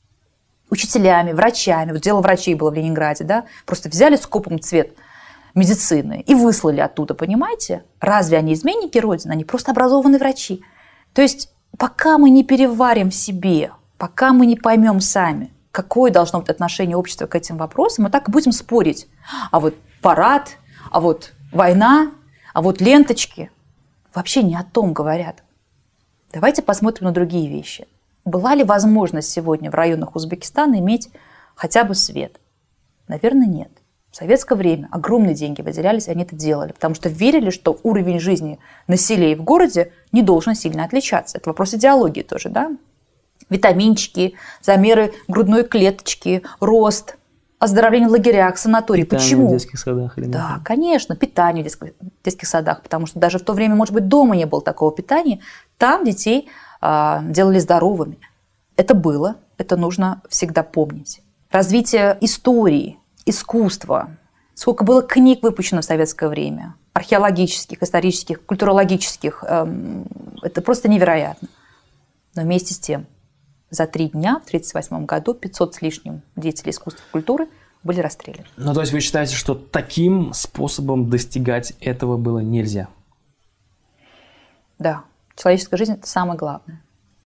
S1: учителями, врачами. Вот дело врачей было в Ленинграде, да? Просто взяли скопом цвет медицины и выслали оттуда, понимаете? Разве они изменники Родины? Они просто образованные врачи. То есть пока мы не переварим в себе, пока мы не поймем сами, какое должно быть отношение общества к этим вопросам, мы так и будем спорить. А вот парад, а вот война, а вот ленточки вообще не о том говорят. Давайте посмотрим на другие вещи. Была ли возможность сегодня в районах Узбекистана иметь хотя бы свет? Наверное, нет. В советское время огромные деньги выделялись, они это делали, потому что верили, что уровень жизни на селе и в городе не должен сильно отличаться. Это вопрос идеологии тоже, да? Витаминчики, замеры грудной клеточки, рост, оздоровление в лагерях, санатории.
S2: Питание
S1: Почему?
S2: в детских садах или нет?
S1: Да, конечно, питание в детских садах, потому что даже в то время, может быть, дома не было такого питания. Там детей делали здоровыми. Это было, это нужно всегда помнить. Развитие истории, искусства. Сколько было книг выпущено в советское время. Археологических, исторических, культурологических. Это просто невероятно. Но вместе с тем, за 3 дня в 1938 году 500 с лишним деятелей искусства и культуры были расстреляны.
S2: Ну, то есть вы считаете, что таким способом достигать этого было нельзя?
S1: Да, человеческая жизнь – это самое главное.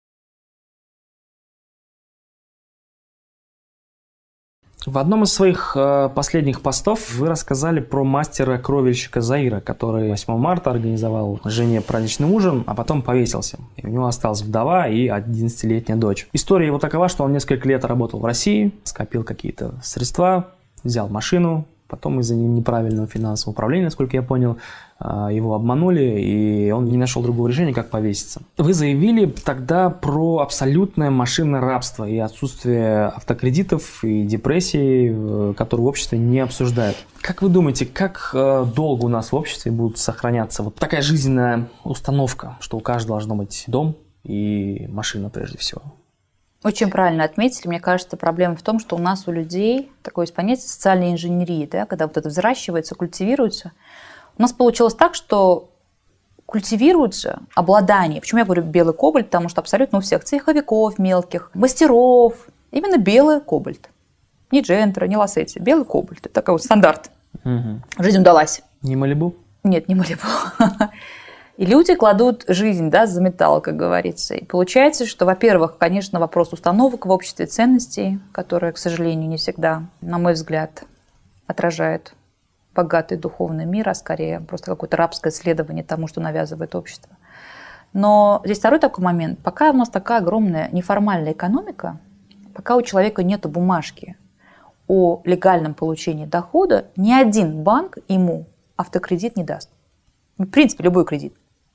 S2: В одном из своих последних постов вы рассказали про мастера-кровельщика Заира, который 8 марта организовал жене праздничный ужин, а потом повесился. И у него осталась вдова и 11-летняя дочь. История его такова, что он несколько лет работал в России, скопил какие-то средства, взял машину, потом из-за неправильного финансового управления, насколько я понял, его обманули, и он не нашел другого решения, как повеситься. Вы заявили тогда про абсолютное машинное рабство и отсутствие автокредитов и депрессии, которые в обществе не обсуждают. Как вы думаете, как долго у нас в обществе будет сохраняться вот такая жизненная установка, что у каждого должно быть дом и машина прежде всего?
S1: Очень правильно отметили. Мне кажется, проблема в том, что у нас у людей такое есть понятие социальной инженерии, да, когда вот это взращивается, культивируется. У нас получилось так, что культивируется обладание. Почему я говорю белый кобальт? Потому что абсолютно у всех цеховиков мелких, мастеров именно белый кобальт. Ни Джентера, ни Лассетти. Белый кобальт. Это такой вот стандарт.
S2: Угу.
S1: Жизнь удалась.
S2: Не Малибу?
S1: Нет, не Малибу. И люди кладут жизнь, да, за металл, как говорится. И получается, что, во-первых, конечно, вопрос установок в обществе, ценностей, которые, к сожалению, не всегда, на мой взгляд, отражают богатый духовный мир, а скорее просто какое-то рабское следование тому, что навязывает общество. Но здесь второй такой момент. Пока у нас такая огромная неформальная экономика, пока у человека нет бумажки о легальном получении дохода, ни один банк ему автокредит не даст. В принципе, любой кредит.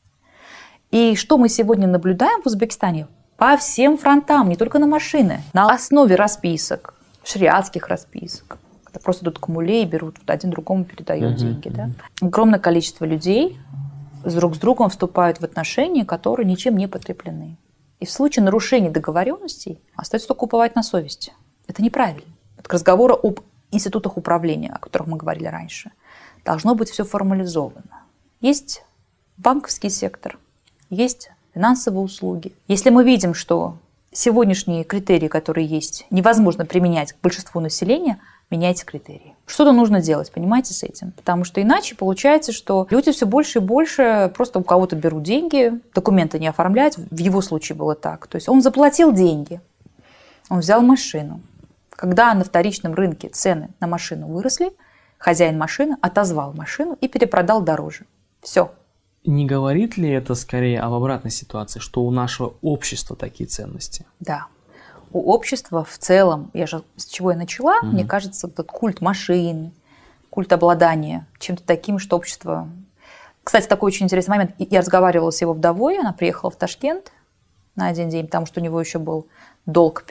S1: И что мы сегодня наблюдаем в Узбекистане? По всем фронтам, не только на машины, на основе расписок, шариатских расписок. Когда просто идут к муле и берут, один другому передает деньги. Да? Огромное количество людей друг с другом вступают в отношения, которые ничем не подкреплены. И в случае нарушения договоренностей остается только уповать на совесть. Это неправильно. Это к разговору об институтах управления, о которых мы говорили раньше. должно быть все формализовано. Есть банковский сектор, есть финансовые услуги. Если мы видим, что сегодняшние критерии, которые есть, невозможно применять к большинству населения, меняйте критерии. Что-то нужно делать, понимаете, с этим. Потому что иначе получается, что люди все больше и больше просто у кого-то берут деньги, документы не оформляют. В его случае было так. То есть он заплатил деньги, он взял машину. Когда на вторичном рынке цены на машину выросли, хозяин машины отозвал машину и перепродал дороже. Все.
S2: Не говорит ли это скорее об обратной ситуации, что у нашего общества такие ценности?
S1: Да. У общества в целом, я же с чего я начала, мне кажется, этот культ машин, культ обладания чем-то таким, что общество... Кстати, такой очень интересный момент. Я разговаривала с его вдовой, она приехала в Ташкент на один день, потому что у него еще был долг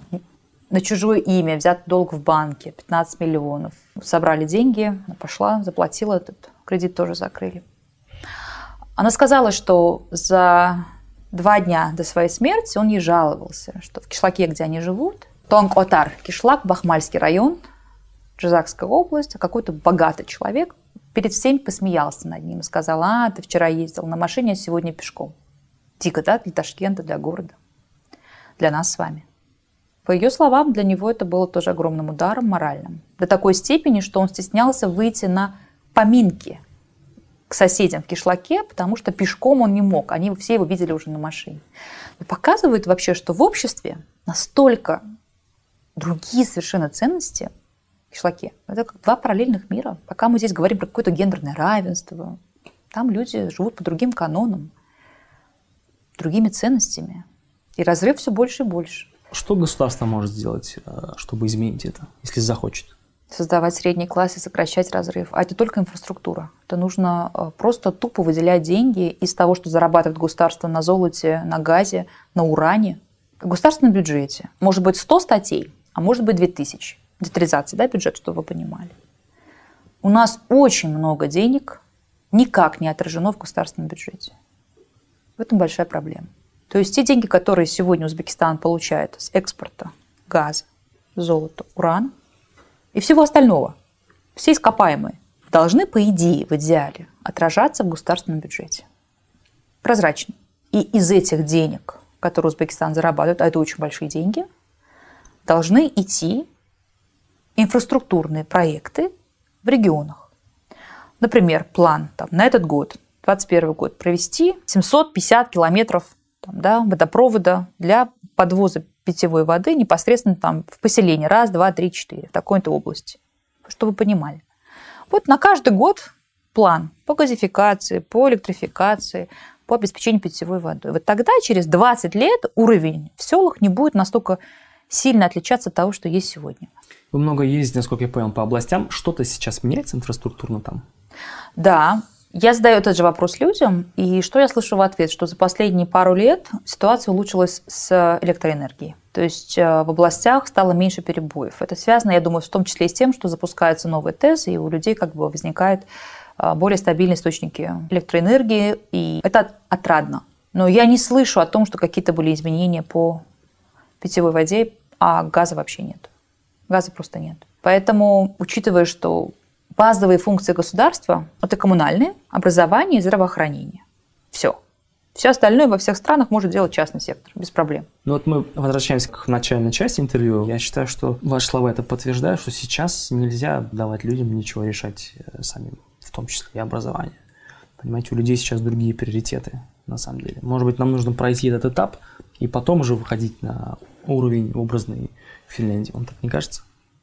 S1: на чужое имя, взят долг в банке, 15 миллионов. Собрали деньги, она пошла, заплатила этот кредит, тоже закрыли. Она сказала, что за 2 дня до своей смерти он ей жаловался, что в кишлаке, где они живут, Тонг-Отар, кишлак, Бахмальский район, Джизакская область, какой-то богатый человек перед всеми посмеялся над ним и сказал: ты вчера ездил на машине, а сегодня пешком. Дико, да, для Ташкента, для города, для нас с вами. По ее словам, для него это было тоже огромным ударом моральным. До такой степени, что он стеснялся выйти на поминки к соседям в кишлаке, потому что пешком он не мог. Они все его видели уже на машине. Но показывает вообще, что в обществе настолько другие совершенно ценности в кишлаке. Это как 2 параллельных мира. Пока мы здесь говорим про какое-то гендерное равенство, там люди живут по другим канонам, другими ценностями. И разрыв все больше и больше.
S2: Что государство может сделать, чтобы изменить это, если захочет?
S1: Создавать средний класс и сокращать разрыв. А это только инфраструктура. Это нужно просто тупо выделять деньги из того, что зарабатывает государство на золоте, на газе, на уране. В государственном бюджете может быть 100 статей, а может быть 2000. Детализация, да, бюджет, чтобы вы понимали. У нас очень много денег никак не отражено в государственном бюджете. В этом большая проблема. То есть те деньги, которые сегодня Узбекистан получает с экспорта газа, золота, урана и всего остального, все ископаемые, должны, по идее, в идеале, отражаться в государственном бюджете. Прозрачно. И из этих денег, которые Узбекистан зарабатывает, а это очень большие деньги, должны идти инфраструктурные проекты в регионах. Например, план на этот год, 2021 год, провести 750 километров водопровода для подвоза питьевой воды непосредственно в поселении. 1, 2, 3, 4 в такой-то области. Чтобы вы понимали. Вот на каждый год план по газификации, по электрификации, по обеспечению питьевой водой. Вот тогда, через 20 лет, уровень в селах не будет настолько сильно отличаться от того, что есть сегодня.
S2: Вы много ездите, насколько я понял, по областям. Что-то сейчас меняется инфраструктурно там?
S1: Да. Я задаю этот же вопрос людям, и что я слышу в ответ? Что за последние пару лет ситуация улучшилась с электроэнергией. То есть в областях стало меньше перебоев. Это связано, я думаю, в том числе и с тем, что запускаются новые ТЭС, и у людей возникают более стабильные источники электроэнергии, и это отрадно. Но я не слышу о том, что какие-то были изменения по питьевой воде, а газа вообще нет. Газа просто нет. Поэтому, учитывая, что базовые функции государства – это коммунальные, образование и здравоохранение. Все. Все остальное во всех странах может делать частный сектор, без проблем.
S2: Ну вот мы возвращаемся к начальной части интервью. Я считаю, что ваши слова это подтверждают, что сейчас нельзя давать людям ничего решать самим, в том числе и образование. Понимаете, у людей сейчас другие приоритеты, на самом деле. Может быть, нам нужно пройти этот этап и потом уже выходить на уровень образный Финляндии. Вам так не кажется?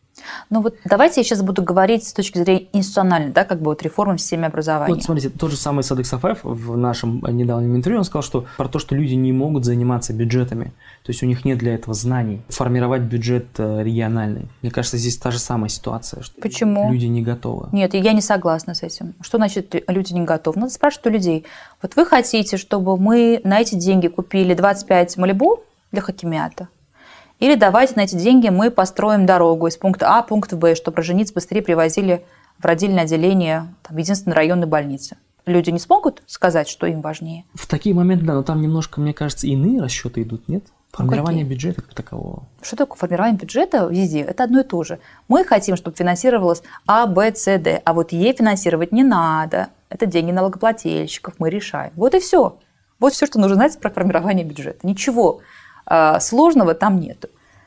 S1: Ну вот давайте я сейчас буду говорить с точки зрения институциональной, реформы в системе образования.
S2: Вот смотрите, тот же самый Садык Сафаев в нашем недавнем интервью, он сказал, что про то, что люди не могут заниматься бюджетами, то есть у них нет для этого знаний, формировать бюджет региональный. Мне кажется, здесь та же самая ситуация, что
S1: Почему?
S2: Люди не готовы.
S1: Нет, я не согласна с этим. Что значит люди не готовы? Надо спрашивать у людей. Вот вы хотите, чтобы мы на эти деньги купили 25 Малибу для хакимиата? Или давайте на эти деньги мы построим дорогу из пункта А в пункт Б, чтобы рожениц быстрее привозили в родильное отделение единственной районной больницы. Люди не смогут сказать, что им важнее?
S2: В такие моменты, да, но там немножко, мне кажется, иные расчеты идут, нет? Формирование бюджета как такового.
S1: Что такое формирование бюджета везде? Это одно и то же. Мы хотим, чтобы финансировалось А, Б, С, Д, а вот Е финансировать не надо. Это деньги налогоплательщиков, мы решаем. Вот и все. Вот все, что нужно знать про формирование бюджета. Ничего сложного там нету.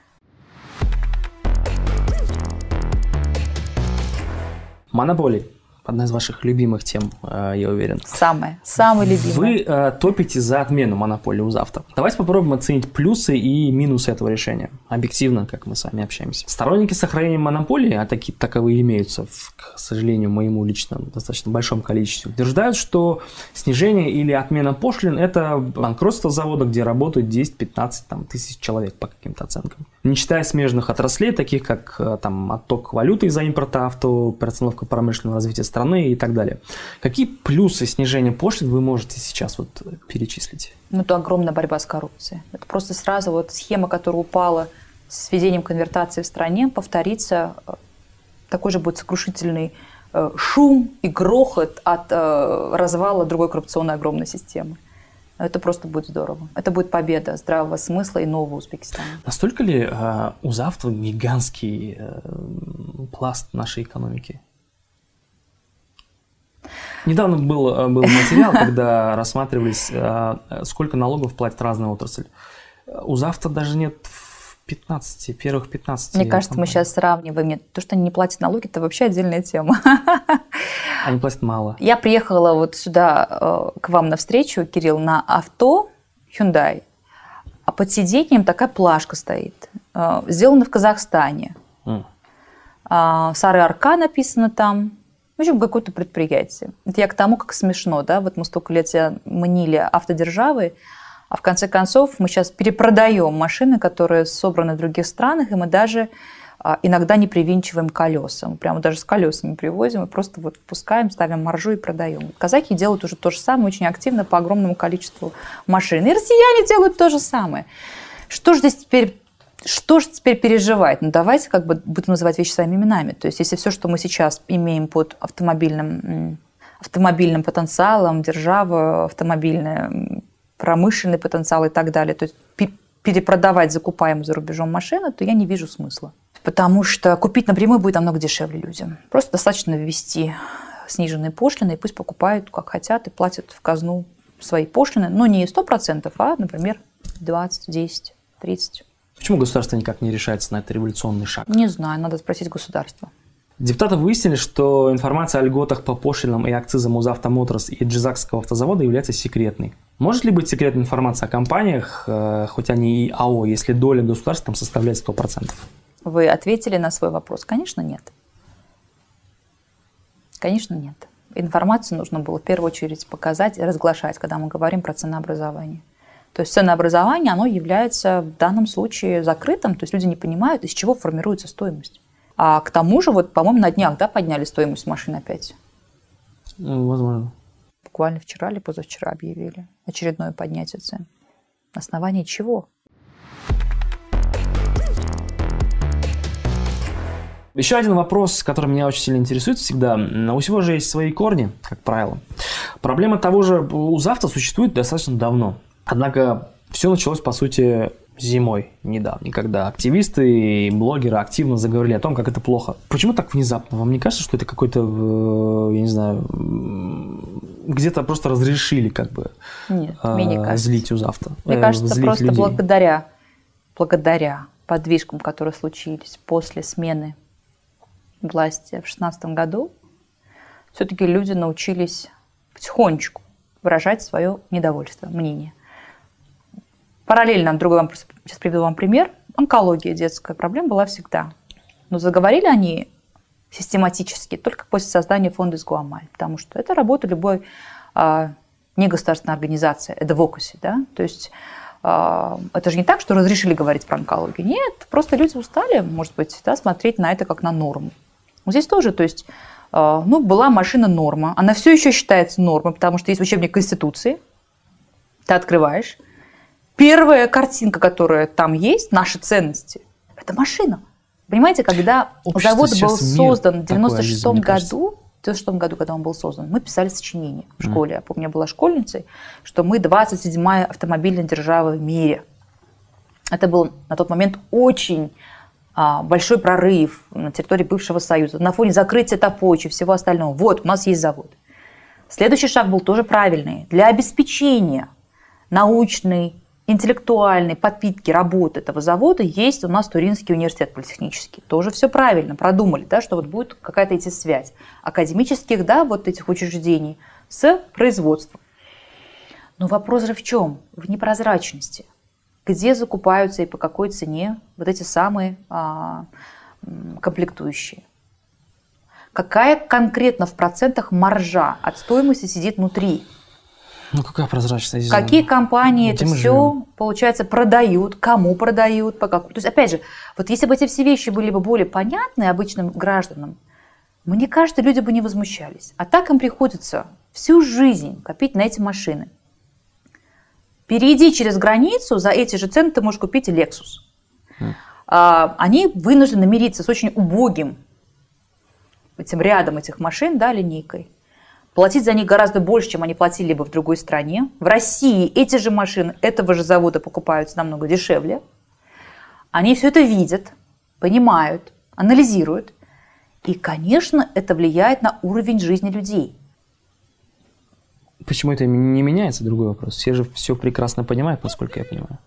S2: Монополии. Одна из ваших любимых тем, я уверен.
S1: Самая любимая.
S2: Вы топите за отмену монополии у завтра. Давайте попробуем оценить плюсы и минусы этого решения. Объективно, как мы с вами общаемся. Сторонники сохранения монополии, а таковые имеются, к сожалению, моему лично достаточно большом количестве, утверждают, что снижение или отмена пошлин – это банкротство завода, где работают 10-15 тысяч человек по каким-то оценкам. Не считая смежных отраслей, таких как отток валюты из-за импорта авто, переостановка промышленного развития страны и так далее. Какие плюсы снижения пошлин вы можете сейчас перечислить?
S1: Это огромная борьба с коррупцией. Это просто сразу схема, которая упала с введением конвертации в стране, повторится. Такой же будет сокрушительный шум и грохот от развала другой коррупционной огромной системы. Это просто будет здорово. Это будет победа здравого смысла и нового Узбекистана.
S2: Настолько ли у завтра гигантский пласт нашей экономики? Недавно был материал, когда рассматривались, сколько налогов платит разная отрасль. У завтра даже нет первых 15.
S1: Мне кажется, мы сейчас сравниваем. Нет, то, что они не платят налоги, это вообще отдельная тема.
S2: Они платят мало.
S1: Я приехала сюда к вам навстречу, Кирилл, на авто Hyundai, а под сиденьем такая плашка стоит. Сделано в Казахстане. Сары-Арка написано там. В общем, какое-то предприятие. Это я к тому, как смешно, да? Мы столько лет себя мнили автодержавой, а в конце концов мы сейчас перепродаем машины, которые собраны в других странах, и мы даже иногда не привинчиваем колеса. Мы прямо даже с колесами привозим и просто впускаем, ставим маржу и продаем. Казахи делают уже то же самое очень активно по огромному количеству машин. И россияне делают то же самое. Что же теперь переживать? Давайте будем называть вещи своими именами. То есть если все, что мы сейчас имеем под автомобильным потенциалом, держава, промышленный потенциал и так далее, то есть перепродавать закупаемую за рубежом машину, то я не вижу смысла. Потому что купить напрямую будет намного дешевле людям. Просто достаточно ввести сниженные пошлины, и пусть покупают как хотят и платят в казну свои пошлины, но не 100%, а, например, 20, 10, 30.
S2: Почему государство никак не решается на этот революционный шаг?
S1: Не знаю, надо спросить государство.
S2: Депутаты выяснили, что информация о льготах по пошлинам и акцизам Узавтомоторс и Джизакского автозавода является секретной. Может ли быть секретная информация о компаниях, хоть они и АО, если доля государства там составляет 100%? Вы
S1: ответили на свой вопрос. Конечно, нет. Конечно, нет. Информацию нужно было в первую очередь показать и разглашать, когда мы говорим про ценообразование. То есть ценообразование, оно является в данном случае закрытым, то есть люди не понимают, из чего формируется стоимость. А к тому же, по-моему, на днях подняли стоимость машин опять.
S2: Возможно.
S1: Буквально вчера или позавчера объявили очередное поднятие цен. На основании чего?
S2: Еще один вопрос, который меня очень сильно интересует всегда. У всего же есть свои корни, как правило. Проблема того же Узавто существует достаточно давно. Однако все началось, по сути, зимой недавно, когда активисты и блогеры активно заговорили о том, как это плохо. Почему так внезапно? Вам не кажется, что это какой-то, я не знаю, где-то просто разрешили
S1: Нет, мне не кажется.
S2: Злить Узавто?
S1: Мне кажется, просто людей. благодаря подвижкам, которые случились после смены власти в 2016 году, все-таки люди научились потихонечку выражать свое недовольство, мнение. Параллельно, сейчас приведу вам пример, онкология, детская проблема была всегда. Но заговорили они систематически только после создания фонда Изгуамаль, потому что это работа любой негосударственной организации, advocacy, да, то есть это же не так, что разрешили говорить про онкологию, нет, просто люди устали, может быть, да, смотреть на это как на норму. Здесь тоже, то есть, была машина норма, она все еще считается нормой, потому что есть учебник Конституции, ты открываешь, первая картинка, которая там есть, наши ценности, это машина. Понимаете, когда завод был создан в 1996 году, когда он был создан, мы писали сочинение в школе. Я помню, я была школьницей, что мы 27-я автомобильная держава в мире. Это был на тот момент очень большой прорыв на территории бывшего Союза, на фоне закрытия Топочи и всего остального. Вот, у нас есть завод. Следующий шаг был тоже правильный. Для обеспечения научной, интеллектуальной подпитки работы этого завода есть у нас Туринский университет политехнический. Тоже все правильно, продумали, да, что вот будет какая-то эти связь академических, да, вот этих учреждений с производством. Но вопрос же в чем? В непрозрачности. Где закупаются и по какой цене вот эти самые комплектующие? Какая конкретно в процентах маржа от стоимости сидит внутри?
S2: Ну, какая прозрачность?
S1: Какие компании это все, получается, продают, кому продают, по какому. То есть, опять же, вот если бы эти все вещи были бы более понятны обычным гражданам, мне кажется, люди бы не возмущались. А так им приходится всю жизнь копить на эти машины. Перейди через границу, за эти же цены ты можешь купить и Lexus. Они вынуждены мириться с очень убогим этим рядом этих машин, да, линейкой. Платить за них гораздо больше, чем они платили бы в другой стране. В России эти же машины этого же завода покупаются намного дешевле. Они все это видят, понимают, анализируют. И, конечно, это влияет на уровень жизни людей.
S2: Почему это не меняется, другой вопрос. Все же все прекрасно понимают, насколько я понимаю.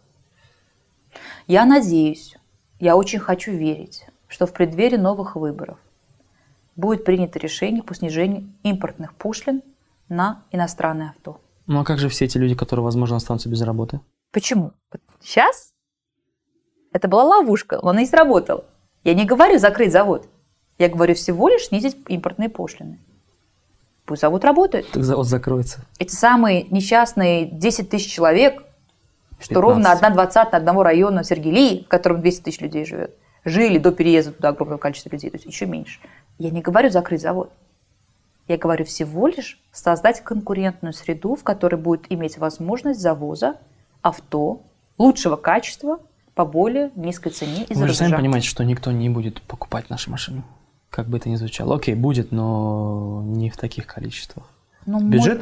S1: Я надеюсь, я очень хочу верить, что в преддверии новых выборов будет принято решение по снижению импортных пошлин на иностранные авто.
S2: Ну а как же все эти люди, которые, возможно, останутся без работы?
S1: Почему? Сейчас это была ловушка, но она не сработала. Я не говорю закрыть завод. Я говорю всего лишь снизить импортные пошлины. Пусть завод работает.
S2: Так завод закроется.
S1: Эти самые несчастные 10 тысяч человек,
S2: 15.
S1: что ровно 1/20 одного района Сергелии, в котором 200 тысяч людей живет, жили до переезда туда огромного количества людей, то есть еще меньше. Я не говорю закрыть завод. Я говорю всего лишь создать конкурентную среду, в которой будет иметь возможность завоза авто лучшего качества по более низкой цене из-за рубежа.
S2: Вы же сами понимаете, что никто не будет покупать наши машины. Как бы это ни звучало. Окей, будет, но не в таких количествах.
S1: Ну,
S2: бюджет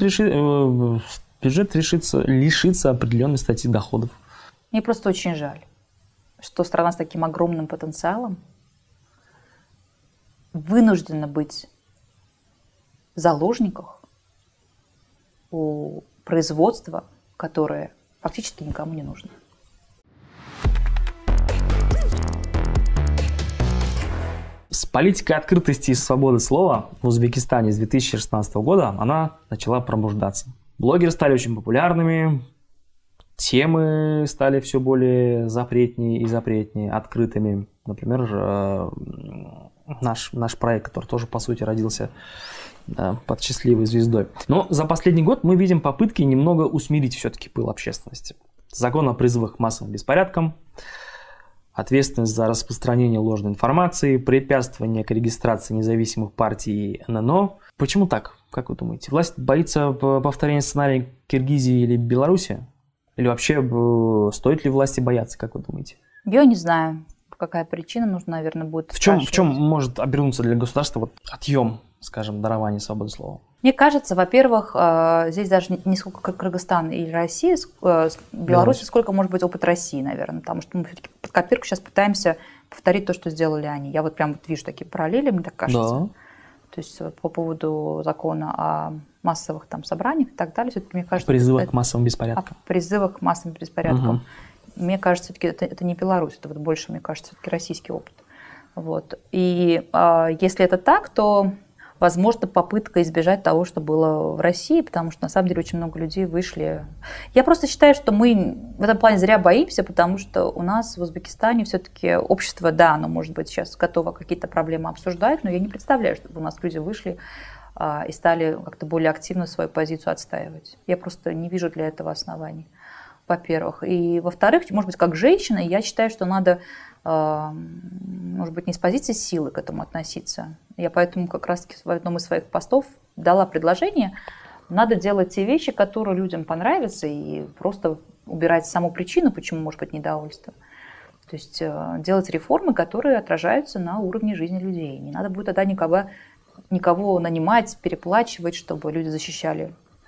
S2: лишится определенной статьи доходов.
S1: Мне просто очень жаль, что страна с таким огромным потенциалом вынуждена быть в заложниках у производства, которое фактически никому не нужно.
S2: С политикой открытости и свободы слова в Узбекистане с 2016 года она начала пробуждаться. Блогеры стали очень популярными, темы стали все более запретнее и запретнее, открытыми. Например, наш проект, который тоже, по сути, родился под счастливой звездой. Но за последний год мы видим попытки немного усмирить все-таки пыл общественности. Закон о призывах к массовым беспорядкам, ответственность за распространение ложной информации, препятствование к регистрации независимых партий и ННО. Почему так? Как вы думаете? Власть боится повторения сценария Киргизии или Беларуси? Или вообще стоит ли власти бояться, как вы думаете?
S1: Я не знаю, какая причина нужна, наверное, будет.
S2: В чем может обернуться для государства вот отъем, скажем, дарования свободы слова?
S1: Мне кажется, во-первых, здесь даже не сколько Кыргызстан или Россия, Беларусь, сколько может быть опыт России, наверное, потому что мы все-таки под копирку сейчас пытаемся повторить то, что сделали они. Я вот прям вот вижу такие параллели, мне так кажется.
S2: Да.
S1: То есть по поводу закона о массовых там собраниях и так далее, все-таки мне кажется...
S2: Призывах к массовым беспорядкам.
S1: Призывах к массовым беспорядкам. Мне кажется, все-таки это не Беларусь, это вот больше, мне кажется, все-таки российский опыт. Вот. И если это так, то... Возможно, попытка избежать того, что было в России, потому что, на самом деле, очень много людей вышли. Я просто считаю, что мы в этом плане зря боимся, потому что у нас в Узбекистане все-таки общество, да, оно, может быть, сейчас готово какие-то проблемы обсуждать, но я не представляю, чтобы у нас люди вышли и стали как-то более активно свою позицию отстаивать. Я просто не вижу для этого оснований, во-первых. И, во-вторых, может быть, как женщина, я считаю, что надо... может быть, не с позиции силы к этому относиться. Я поэтому как раз-таки в одном из своих постов дала предложение, надо делать те вещи, которые людям понравятся, и просто убирать саму причину, почему может быть недовольство. То есть делать реформы, которые отражаются на уровне жизни людей. Не надо будет тогда никого нанимать, переплачивать, чтобы люди защищали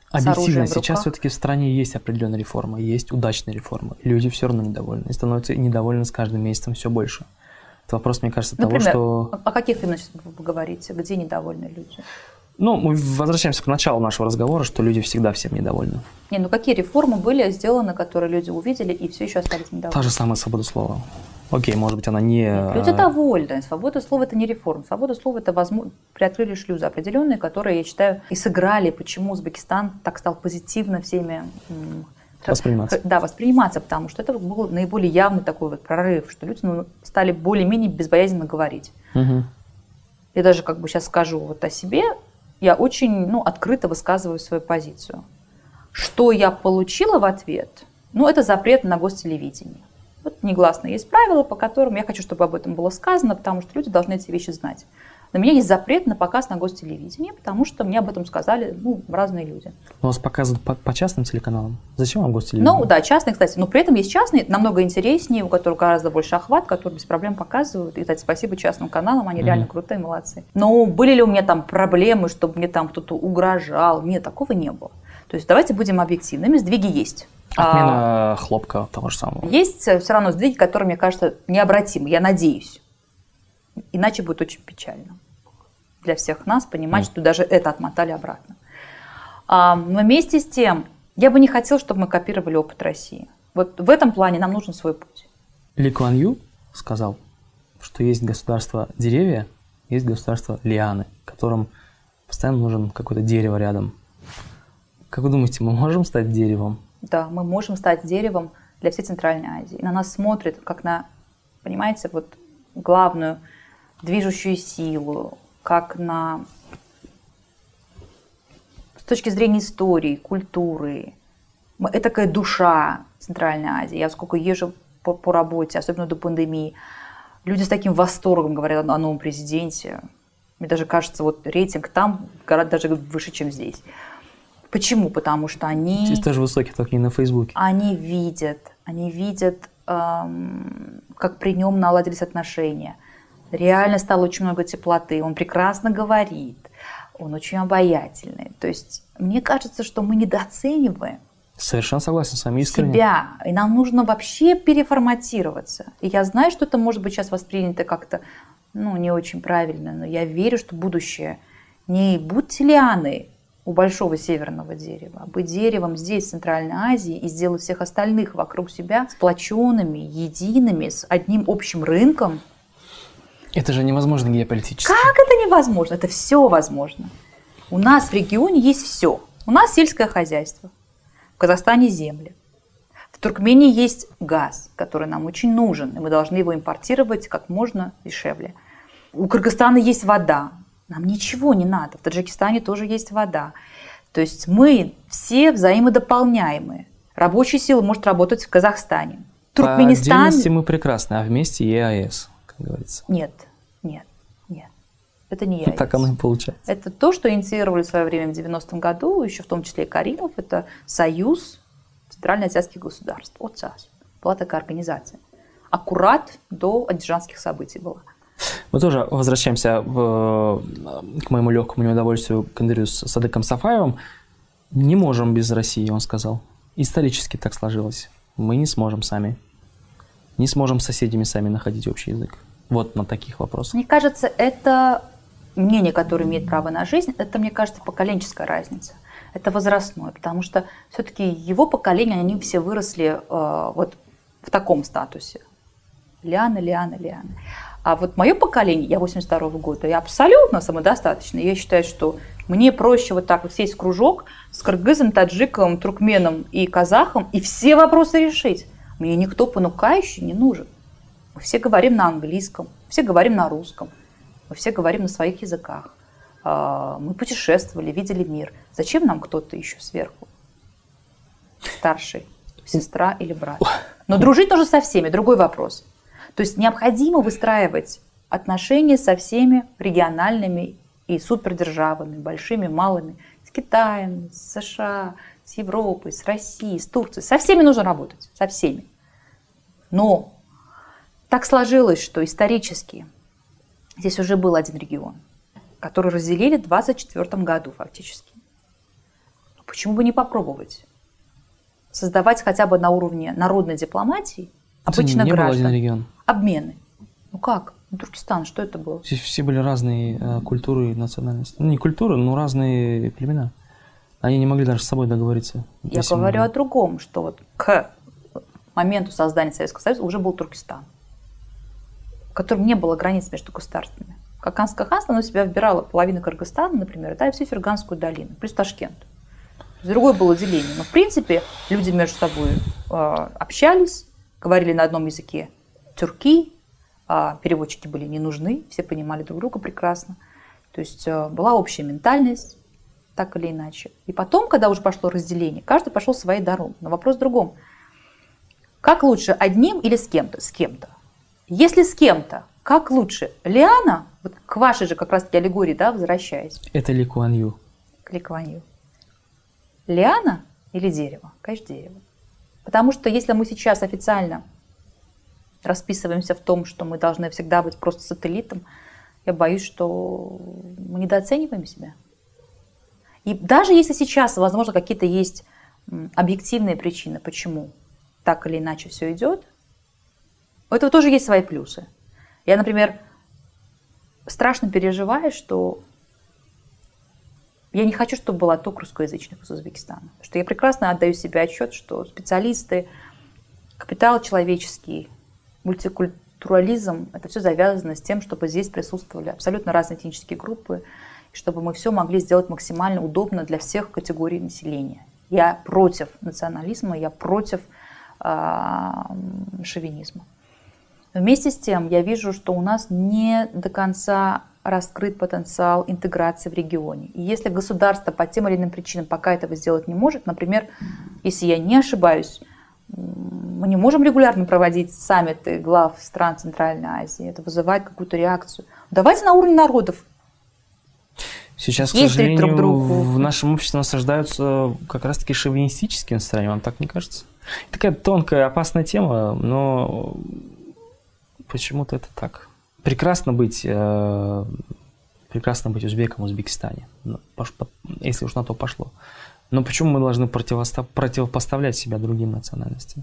S2: Объективно, сейчас все-таки в стране есть определенная реформа, есть удачная реформа. Люди все равно недовольны. И становятся недовольны с каждым месяцем все больше. Это вопрос, мне кажется, того, что...
S1: О каких именно сейчас вы говорите? Где недовольны люди?
S2: Ну, мы возвращаемся к началу нашего разговора, что люди всегда всем недовольны.
S1: Не, ну какие реформы были сделаны, которые люди увидели и все еще остались недовольны?
S2: Та же самая свобода слова. Окей, может быть, она не...
S1: Нет, люди довольны. Свобода слова – это не реформа. Свобода слова – это приоткрыли шлюзы определенные, которые, я считаю, и сыграли, почему Узбекистан так стал позитивно всеми
S2: восприниматься.
S1: Да, восприниматься, потому что это был наиболее явный такой вот прорыв, что люди стали более-менее безбоязненно говорить.
S2: Угу.
S1: Я даже как бы сейчас скажу вот о себе, я очень открыто высказываю свою позицию. Что я получила в ответ? Это запрет на гостелевидение. Вот негласно есть правила, по которым я хочу, чтобы об этом было сказано, потому что люди должны эти вещи знать. Но у меня есть запрет на показ на гостелевидении, потому что мне об этом сказали разные люди.
S2: Но вас показывают по частным телеканалам? Зачем вам гостелевидение?
S1: Да, частные, кстати. Но при этом есть частные, намного интереснее, у которых гораздо больше охват, которые без проблем показывают. И, кстати, спасибо частным каналам, они реально крутые, молодцы. Но были ли у меня там проблемы, чтобы мне там кто-то угрожал? Нет, такого не было. То есть давайте будем объективными, сдвиги есть.
S2: Отмена хлопка того же самого.
S1: Есть все равно сдвиги, которые, мне кажется, необратимы, я надеюсь. Иначе будет очень печально для всех нас понимать, что даже это отмотали обратно. Но вместе с тем, я бы не хотела, чтобы мы копировали опыт России. Вот в этом плане нам нужен свой путь.
S2: Ли Куан Ю сказал, что есть государство деревья, есть государство лианы, которым постоянно нужен какое-то дерево рядом. Как вы думаете, мы можем стать деревом?
S1: Да, мы можем стать деревом для всей Центральной Азии. И на нас смотрят как на, понимаете, вот главную движущую силу, как на, с точки зрения истории, культуры. Это такая душа Центральной Азии. Я сколько езжу по работе, особенно до пандемии, люди с таким восторгом говорят о новом президенте. Мне даже кажется, вот рейтинг там гораздо даже выше, чем здесь. Почему? Потому что они...
S2: Здесь тоже высокий, только не на Фейсбуке.
S1: Они видят, как при нем наладились отношения. Реально стало очень много теплоты, он прекрасно говорит, он очень обаятельный. То есть мне кажется, что мы недооцениваем
S2: Совершенно согласен с вами искренне.
S1: себя, и нам нужно вообще переформатироваться. И я знаю, что это может быть сейчас воспринято как-то не очень правильно, но я верю, что будущее не будьте лианы у большого северного дерева, а быть деревом здесь, в Центральной Азии, и сделать всех остальных вокруг себя сплоченными, едиными, с одним общим рынком.
S2: Это же невозможно геополитически.
S1: Как это невозможно? Это все возможно. У нас в регионе есть все. У нас сельское хозяйство, в Казахстане земли. В Туркмении есть газ, который нам очень нужен, и мы должны его импортировать как можно дешевле. У Кыргызстана есть вода. Нам ничего не надо. В Таджикистане тоже есть вода. То есть мы все взаимодополняемые. Рабочая сила может работать в Казахстане. Туркменистан...
S2: По отдельности мы прекрасны, а вместе ЕАЭС, как говорится.
S1: Нет. Это не ЕАЭС.
S2: Так оно и получается.
S1: Это то, что инициировали в свое время в 90-м году, еще в том числе и Каримов. Это Союз Центральноазиатских государств, ОЦАС. Была такая организация. Аккурат до андижанских событий была.
S2: Мы тоже возвращаемся к моему легкому неудовольствию к интервью с Садыком Сафаевым. Не можем без России, он сказал. Исторически так сложилось. Мы не сможем сами. Не сможем с соседями сами находить общий язык. Вот на таких вопросах.
S1: Мне кажется, это мнение, которое имеет право на жизнь, это, мне кажется, поколенческая разница. Это возрастное, потому что все-таки его поколение, они все выросли вот в таком статусе. Лиана. А вот мое поколение, я 82-го года, я абсолютно самодостаточна. Я считаю, что мне проще вот так вот сесть в кружок с кыргызом, таджиком, туркменом и казахом и все вопросы решить. Мне никто понукающий не нужен. Мы все говорим на английском, все говорим на русском, мы все говорим на своих языках. Мы путешествовали, видели мир. Зачем нам кто-то еще сверху? Старший, сестра или брат? Но дружить нужно со всеми, другой вопрос. То есть необходимо выстраивать отношения со всеми региональными и супердержавами, большими, малыми, с Китаем, с США, с Европой, с Россией, с Турцией. Со всеми нужно работать, со всеми. Но так сложилось, что исторически здесь уже был один регион, который разделили в 1924 году фактически. Почему бы не попробовать? Создавать хотя бы на уровне народной дипломатии обычных
S2: не
S1: граждан.
S2: Был один регион.
S1: Обмены. Ну как? Туркестан, что это было?
S2: Все были разные культуры и национальности. Ну, не культуры, но разные племена. Они не могли даже с собой договориться.
S1: Я говорю о другом, что вот к моменту создания Советского Союза уже был Туркестан, в котором не было границ между государствами. Каканское ханство, оно себя вбирало половину Кыргызстана, например, да, и всю Ферганскую долину, плюс Ташкент. Другое было деление. Но в принципе люди между собой общались, говорили на одном языке тюрки, переводчики были не нужны, все понимали друг друга прекрасно. То есть была общая ментальность, так или иначе. И потом, когда уже пошло разделение, каждый пошел своей дорогой. Но вопрос в другом. Как лучше, одним или с кем-то? С кем-то. Если с кем-то, как лучше? Лиана, вот к вашей же как раз-таки аллегории, да, возвращаясь.
S2: Это Ли Куан Ю.
S1: К Ли Куан Ю. Лиана или дерево? Конечно, дерево. Потому что если мы сейчас официально расписываемся в том, что мы должны всегда быть просто сателлитом, я боюсь, что мы недооцениваем себя. И даже если сейчас, возможно, какие-то есть объективные причины, почему так или иначе все идет, у этого тоже есть свои плюсы. Я, например, страшно переживаю, что я не хочу, чтобы был отток русскоязычных из Узбекистана. Потому что я прекрасно отдаю себе отчет, что специалисты, капитал человеческий, мультикультурализм, это все завязано с тем, чтобы здесь присутствовали абсолютно разные этнические группы, чтобы мы все могли сделать максимально удобно для всех категорий населения. Я против национализма, я против шовинизма. Вместе с тем я вижу, что у нас не до конца раскрыт потенциал интеграции в регионе. И если государство по тем или иным причинам пока этого сделать не может, например, если я не ошибаюсь, мы не можем регулярно проводить саммиты глав стран Центральной Азии, это вызывает какую-то реакцию. Давайте на уровне народов.
S2: Сейчас, к сожалению, друг другу. В нашем обществе насаждаются как раз-таки шовинистические настроения, вам так не кажется? Такая тонкая, опасная тема, но почему-то это так. Прекрасно быть узбеком в Узбекистане, если уж на то пошло. Но почему мы должны противопоставлять себя другим национальностям?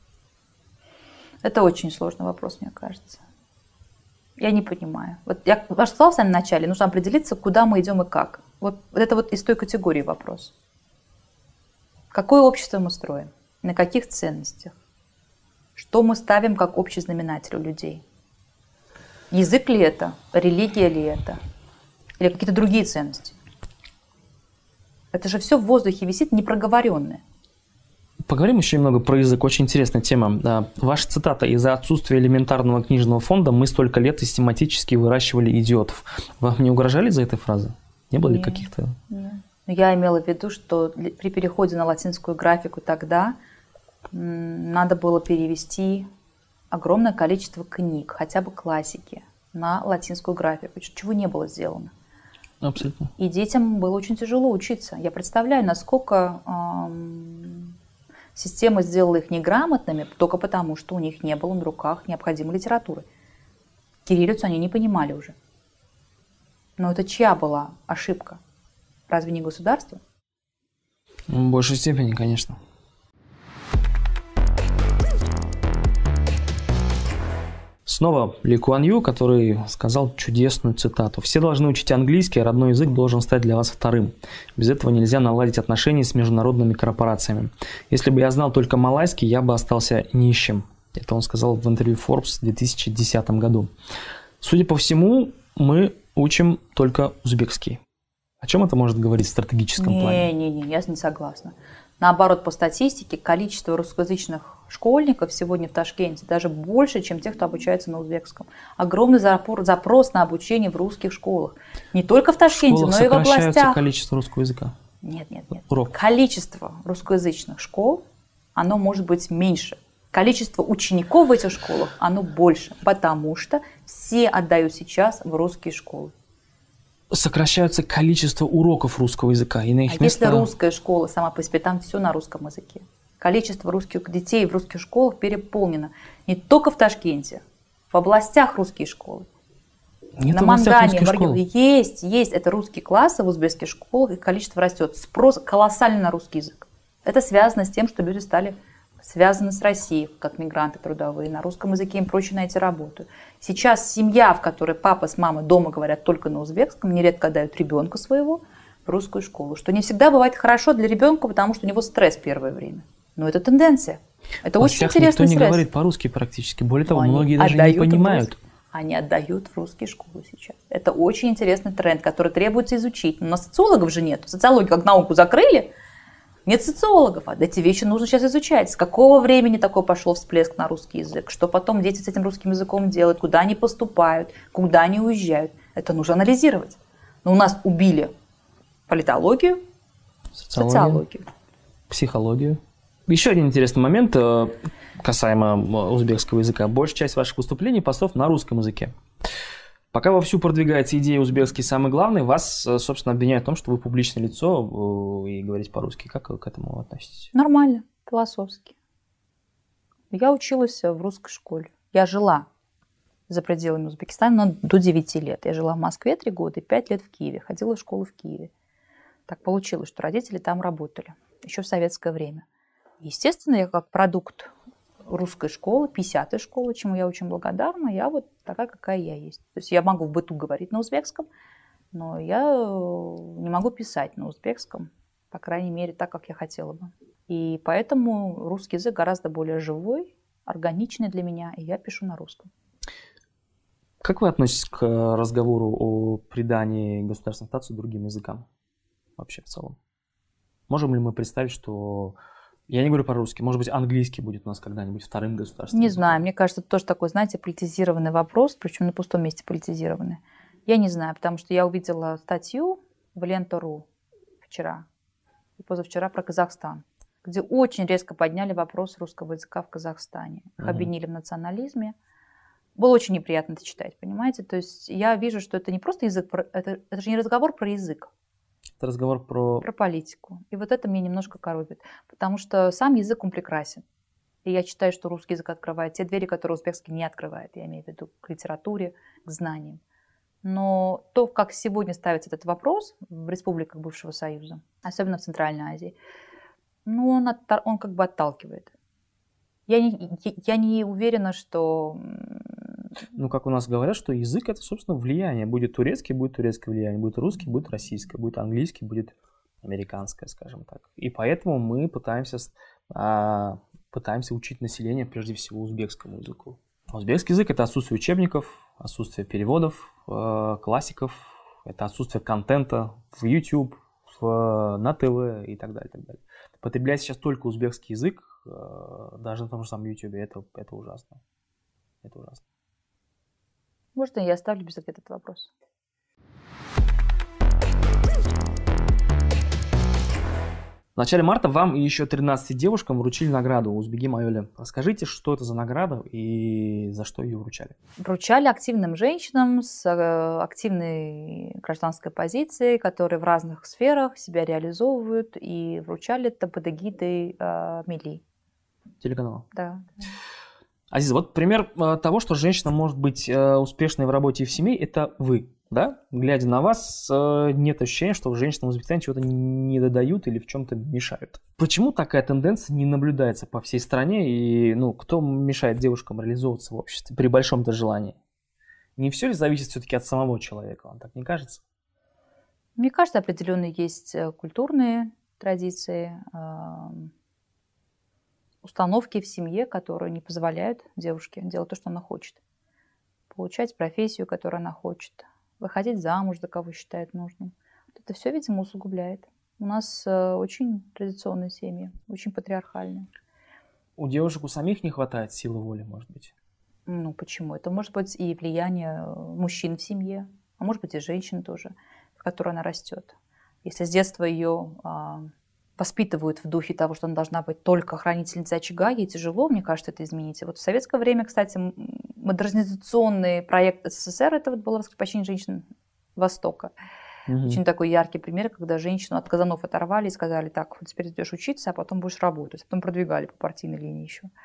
S1: Это очень сложный вопрос, мне кажется. Я не понимаю. Вот я сказала в самом начале, нужно определиться, куда мы идем и как. Вот это вот из той категории вопрос. Какое общество мы строим? На каких ценностях? Что мы ставим как общий знаменатель у людей? Язык ли это? Религия ли это? Или какие-то другие ценности? Это же все в воздухе висит непроговоренное.
S2: Поговорим еще немного про язык. Очень интересная тема. Ваша цитата: «Из-за отсутствия элементарного книжного фонда мы столько лет систематически выращивали идиотов». Вам не угрожали за этой фразой? Не было ли каких-то...
S1: Нет. Я имела в виду, что при переходе на латинскую графику тогда надо было перевести огромное количество книг, хотя бы классики, на латинскую графику, чего не было сделано.
S2: Абсолютно.
S1: И детям было очень тяжело учиться. Я представляю, насколько система сделала их неграмотными только потому, что у них не было на руках необходимой литературы. Кириллицу они не понимали уже. Но это чья была ошибка? Разве не государство?
S2: В большей степени, конечно. Снова Ли Куан Ю, который сказал чудесную цитату: «Все должны учить английский, а родной язык должен стать для вас вторым. Без этого нельзя наладить отношения с международными корпорациями. Если бы я знал только малайский, я бы остался нищим». Это он сказал в интервью Forbes в 2010 году. Судя по всему, мы учим только узбекский. О чем это может говорить в стратегическом плане?
S1: Не, я не согласна. Наоборот, по статистике, количество русскоязычных школьников сегодня в Ташкенте даже больше, чем тех, кто обучается на узбекском. Огромный запрос на обучение в русских школах. Не только в Ташкенте, но и в областях.
S2: Сокращается количество русского языка?
S1: Нет.
S2: Урок.
S1: Количество русскоязычных школ, оно может быть меньше. Количество учеников в этих школах, оно больше, потому что все отдают сейчас в русские школы.
S2: Сокращается количество уроков русского языка. И на их место...
S1: Если русская школа сама по себе, там все на русском языке. Количество русских детей в русских школах переполнено. Не только в Ташкенте, в областях русские школы.
S2: Нет
S1: на
S2: у вас всех
S1: Мангане,
S2: русских школ?
S1: Есть. Это русские классы в узбекских школах, их количество растет. Спрос колоссальный на русский язык. Это связано с тем, что люди стали связаны с Россией, как мигранты трудовые. На русском языке им проще найти работу. Сейчас семья, в которой папа с мамой дома говорят только на узбекском, нередко отдают ребенка своего в русскую школу. Что не всегда бывает хорошо для ребенка, потому что у него стресс первое время. Но это тенденция. Это очень интересный
S2: никто не
S1: стресс.
S2: говорит по-русски практически. Более того,
S1: Они
S2: многие даже не понимают.
S1: Они отдают в русские школы сейчас. Это очень интересный тренд, который требуется изучить. Но социологов же нет. Социологию как науку закрыли, нет социологов. А эти вещи нужно сейчас изучать. С какого времени такой пошел всплеск на русский язык? Что потом дети с этим русским языком делают? Куда они поступают? Куда они уезжают? Это нужно анализировать. Но у нас убили политологию, социологию,
S2: психологию. Еще один интересный момент касаемо узбекского языка. Большая часть ваших выступлений постов на русском языке. Пока вовсю продвигается идея узбекский самый главный, вас, собственно, обвиняют в том, что вы публичное лицо и говорите по-русски. Как вы к этому относитесь?
S1: Нормально, философски. Я училась в русской школе. Я жила за пределами Узбекистана, но до 9 лет. Я жила в Москве 3 года и 5 лет в Киеве. Ходила в школу в Киеве. Так получилось, что родители там работали. Еще в советское время. Естественно, я как продукт русской школы, 50-й школы, чему я очень благодарна, я вот такая, какая я есть. То есть я могу в быту говорить на узбекском, но я не могу писать на узбекском, по крайней мере, так, как я хотела бы. И поэтому русский язык гораздо более живой, органичный для меня, и я пишу на русском.
S2: Как вы относитесь к разговору о придании государственной дотации другим языкам вообще в целом? Можем ли мы представить, что... Я не говорю по-русски, может быть, английский будет у нас когда-нибудь вторым государственным
S1: Не
S2: языком?
S1: знаю, мне кажется, это тоже такой, знаете, политизированный вопрос, причем на пустом месте политизированный. Я не знаю, потому что я увидела статью в Лента.ру вчера и позавчера про Казахстан, где очень резко подняли вопрос русского языка в Казахстане. Их обвинили в национализме. Было очень неприятно это читать, понимаете? То есть я вижу, что это не просто язык, это же не разговор про язык.
S2: Это разговор про
S1: политику. И вот это мне немножко коробит. Потому что сам язык, он прекрасен. И я считаю, что русский язык открывает те двери, которые узбекский не открывает. Я имею в виду к литературе, к знаниям. Но то, как сегодня ставится этот вопрос в республиках бывшего Союза, особенно в Центральной Азии, ну, он как бы отталкивает. Я не уверена, что...
S2: Ну, как у нас говорят, что язык – это, собственно, влияние. Будет турецкий – будет турецкое влияние, будет русский – будет российское, будет английский – будет американское, скажем так. И поэтому мы пытаемся учить население, прежде всего, узбекскому языку. Узбекский язык – это отсутствие учебников, отсутствие переводов, классиков, это отсутствие контента в YouTube, на ТВ и так далее, и так далее. Потреблять сейчас только узбекский язык, даже на том же самом YouTube, это ужасно. Это ужасно.
S1: Можно я оставлю без ответа этот вопрос?
S2: В начале марта вам и еще 13 девушкам вручили награду «Узбеги Майоли». Расскажите, что это за награда и за что ее вручали?
S1: Вручали активным женщинам с активной гражданской позицией, которые в разных сферах себя реализовывают, и вручали это под эгидой Мили.
S2: Телеканала.
S1: Да.
S2: Азиза, вот пример того, что женщина может быть успешной в работе и в семье, это вы, да? Глядя на вас, нет ощущения, что женщинам в Узбекистане чего-то не додают или в чем-то мешают. Почему такая тенденция не наблюдается по всей стране? И кто мешает девушкам реализовываться в обществе при большом-то желании? Не все ли зависит все-таки от самого человека, вам так не кажется?
S1: Мне кажется, определенно есть культурные традиции, установки в семье, которые не позволяют девушке делать то, что она хочет. Получать профессию, которую она хочет. Выходить замуж, за кого считает нужным. Вот это все, видимо, усугубляет. У нас очень традиционные семьи, очень патриархальные.
S2: У девушек у самих не хватает силы воли, может быть?
S1: Ну, почему? Это может быть и влияние мужчин в семье, а может быть и женщин тоже, в которой она растет. Если с детства ее воспитывают в духе того, что она должна быть только хранительницей очага, ей тяжело, мне кажется, это изменить. И вот в советское время, кстати, модернизационный проект СССР, это вот было раскрепощение женщин Востока. Очень такой яркий пример, когда женщину от казанов оторвали и сказали: так, вот теперь идешь учиться, а потом будешь работать. Потом продвигали по партийной линии еще.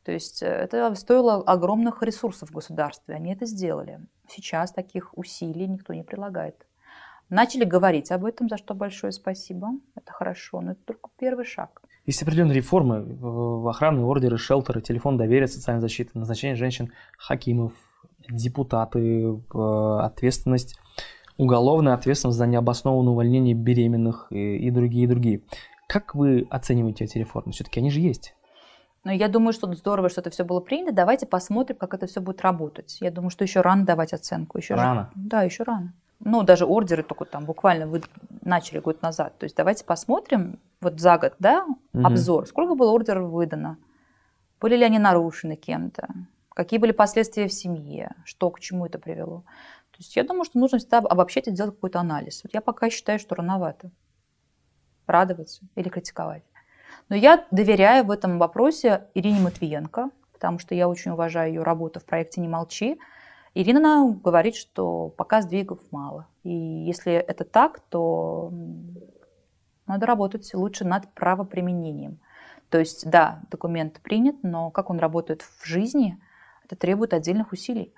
S1: То есть это стоило огромных ресурсов в государстве. Они это сделали. Сейчас таких усилий никто не прилагает. Начали говорить об этом, за что большое спасибо. Это хорошо, но это только первый шаг.
S2: Есть определенные реформы в охранные ордеры, шелтеры, телефон доверия, социальной защиты, назначение женщин, хакимов, депутаты, ответственность, уголовная ответственность за необоснованное увольнение беременных и другие, и другие. Как вы оцениваете эти реформы? Все-таки они же есть.
S1: Но я думаю, что здорово, что это все было принято. Давайте посмотрим, как это все будет работать. Я думаю, что еще рано давать оценку.
S2: Рано?
S1: Да, еще рано. Ну, даже ордеры только там буквально вы начали год назад. То есть давайте посмотрим вот за год, да, обзор. Сколько было ордеров выдано? Были ли они нарушены кем-то? Какие были последствия в семье? Что к чему это привело? То есть я думаю, что нужно всегда обобщать и делать какой-то анализ. Вот я пока считаю, что рановато радоваться или критиковать. Но я доверяю в этом вопросе Ирине Матвиенко, потому что я очень уважаю ее работу в проекте «Не молчи». Ирина говорит, что пока сдвигов мало. И если это так, то надо работать лучше над правоприменением. То есть, да, документ принят, но как он работает в жизни, это требует отдельных усилий.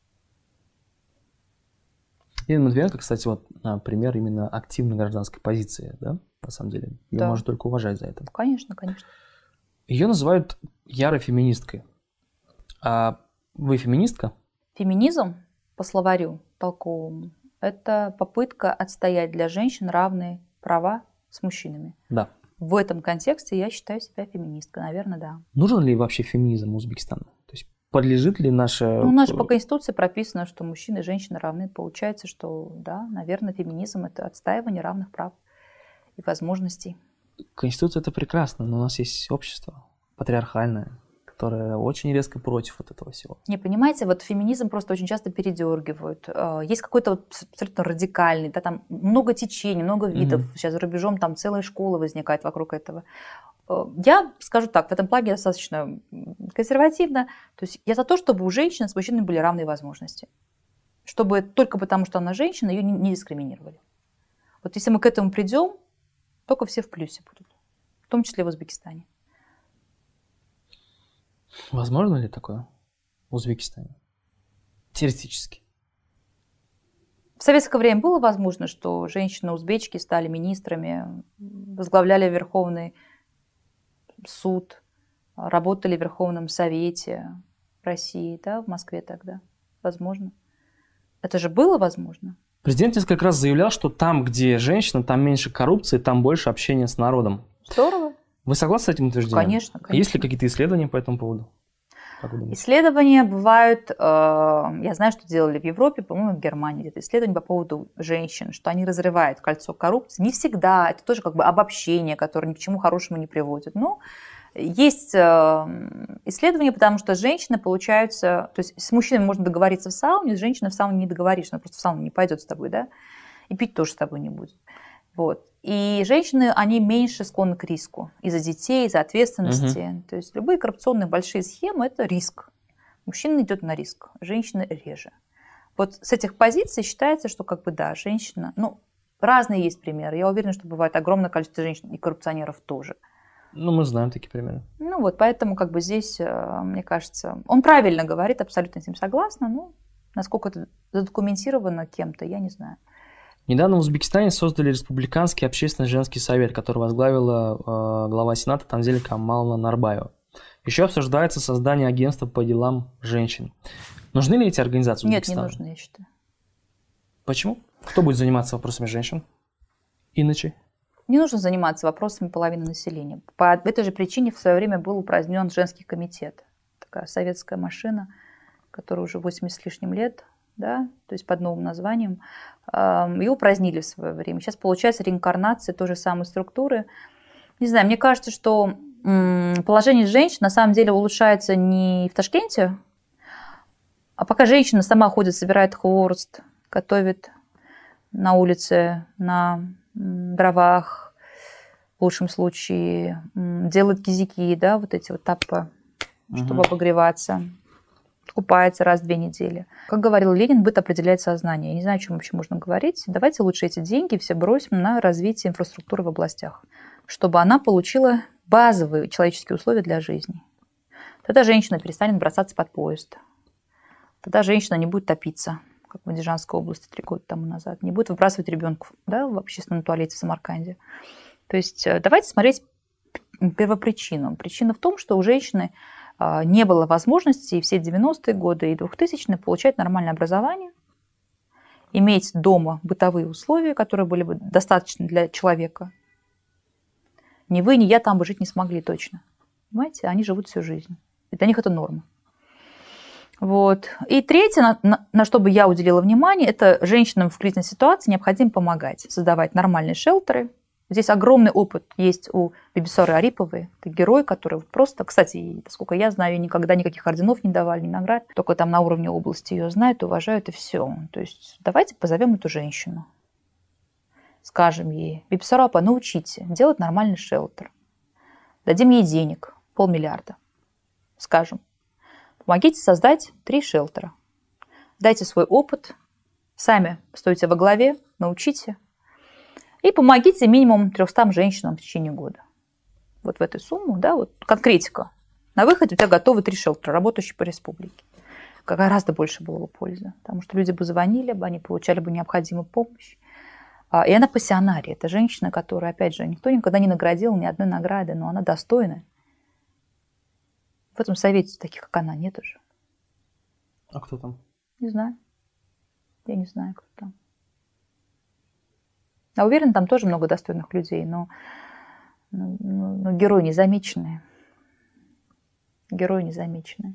S2: Ирина Матвиенко, кстати, вот пример именно активной гражданской позиции, да, на самом деле. Ее
S1: Да.
S2: можно только уважать за это.
S1: Конечно, конечно.
S2: Ее называют ярой феминисткой. А вы феминистка?
S1: Феминизм, по словарю толковому, это попытка отстоять для женщин равные права с мужчинами.
S2: Да.
S1: В этом контексте я считаю себя феминисткой, наверное, да.
S2: Нужен ли вообще феминизм Узбекистана? То есть подлежит ли наша...
S1: Ну, у нас же по Конституции прописано, что мужчины и женщины равны. Получается, что, да, наверное, феминизм – это отстаивание равных прав и возможностей.
S2: Конституция – это прекрасно, но у нас есть общество патриархальное, которое очень резко против вот этого всего.
S1: Не, понимаете, вот феминизм просто очень часто передергивают. Есть какой-то вот абсолютно радикальный, да, там много течений, много видов. Сейчас за рубежом там целая школа возникает вокруг этого. Я скажу так, в этом плане достаточно консервативно. То есть я за то, чтобы у женщин с мужчинами были равные возможности. Чтобы только потому, что она женщина, ее не дискриминировали. Вот если мы к этому придем, только все в плюсе будут. В том числе в Узбекистане.
S2: Возможно ли такое в Узбекистане? Теоретически.
S1: В советское время было возможно, что женщины-узбечки стали министрами, возглавляли Верховный суд, работали в Верховном Совете России, да, в Москве тогда. Возможно. Это же было возможно.
S2: Президент несколько раз заявлял, что там, где женщина, там меньше коррупции, там больше общения с народом.
S1: Здорово.
S2: Вы согласны с этим утверждением?
S1: Конечно, конечно.
S2: Есть ли какие-то исследования по этому поводу? Как вы думаете?
S1: Исследования бывают, я знаю, что делали в Европе, по-моему, в Германии где-то исследования по поводу женщин, что они разрывают кольцо коррупции. Не всегда, это тоже как бы обобщение, которое ни к чему хорошему не приводит. Но есть исследования, потому что женщины получаются, то есть с мужчинами можно договориться в сауне, с женщиной в сауне не договоришься, она просто в сауну не пойдет с тобой, да, и пить тоже с тобой не будет. Вот. И женщины, они меньше склонны к риску из-за детей, из-за ответственности. То есть любые коррупционные большие схемы – это риск. Мужчина идет на риск, женщина реже. Вот с этих позиций считается, что как бы да, женщина, ну, разные есть примеры. Я уверена, что бывает огромное количество женщин и коррупционеров тоже.
S2: Ну, мы знаем такие примеры.
S1: Ну вот, поэтому как бы здесь, мне кажется, он правильно говорит, абсолютно с ним согласна, но насколько это задокументировано кем-то, я не знаю.
S2: Недавно в Узбекистане создали Республиканский общественный женский совет, который возглавила глава Сената Танзиль Камаловна Нарбаева. Еще обсуждается создание агентства по делам женщин. Нужны ли эти организации Узбекистана?
S1: Нет, не нужны, я считаю.
S2: Почему? Кто будет заниматься вопросами женщин? Иначе?
S1: Не нужно заниматься вопросами половины населения. По этой же причине в свое время был упразднен женский комитет. Такая советская машина, которая уже 80 с лишним лет, да, то есть под новым названием. Ее упразднили в свое время. Сейчас получается реинкарнация той же самой структуры. Не знаю, мне кажется, что положение женщин на самом деле улучшается не в Ташкенте, а пока женщина сама ходит, собирает хворост, готовит на улице, на дровах, в лучшем случае, делает кизики, да, вот эти вот таппы, чтобы обогреваться, купается раз в 2 недели. Как говорил Ленин, быт определяет сознание. Я не знаю, о чем вообще можно говорить. Давайте лучше эти деньги все бросим на развитие инфраструктуры в областях, чтобы она получила базовые человеческие условия для жизни. Тогда женщина перестанет бросаться под поезд. Тогда женщина не будет топиться, как в Андижанской области 3 года тому назад. Не будет выбрасывать ребенка, да, в общественном туалете в Самарканде. То есть давайте смотреть первопричину. Причина в том, что у женщины не было возможности и все 90-е годы, и 2000-е получать нормальное образование, иметь дома бытовые условия, которые были бы достаточны для человека. Ни вы, ни я там бы жить не смогли точно. Понимаете? Они живут всю жизнь. И для них это норма. Вот. И третье, на что бы я уделила внимание, это женщинам в кризисной ситуации необходимо помогать, создавать нормальные шелтеры. Здесь огромный опыт есть у Бибисары Ариповой. Это герой, который просто, кстати, насколько я знаю, никогда никаких орденов не давали, ни наград. Только там на уровне области ее знают, уважают и все. То есть давайте позовем эту женщину. Скажем ей: Бибисара Апа, научите делать нормальный шелтер. Дадим ей денег, 500 000 000. Скажем: помогите создать 3 шелтера. Дайте свой опыт, сами стойте во главе, научите. И помогите минимум 300 женщинам в течение года. Вот в эту сумму, да, вот конкретика. На выходе у тебя готовы 3 шелтера, работающие по республике. Гораздо больше было бы пользы, потому что люди бы звонили, они получали бы необходимую помощь. И она пассионария. Это женщина, которая, опять же, никто никогда не наградил ни одной награды, но она достойна. В этом совете таких, как она, нет уже.
S2: А кто там?
S1: Не знаю. Я не знаю, кто там. Я уверена, там тоже много достойных людей, но герои незамеченные. Герои незамеченные.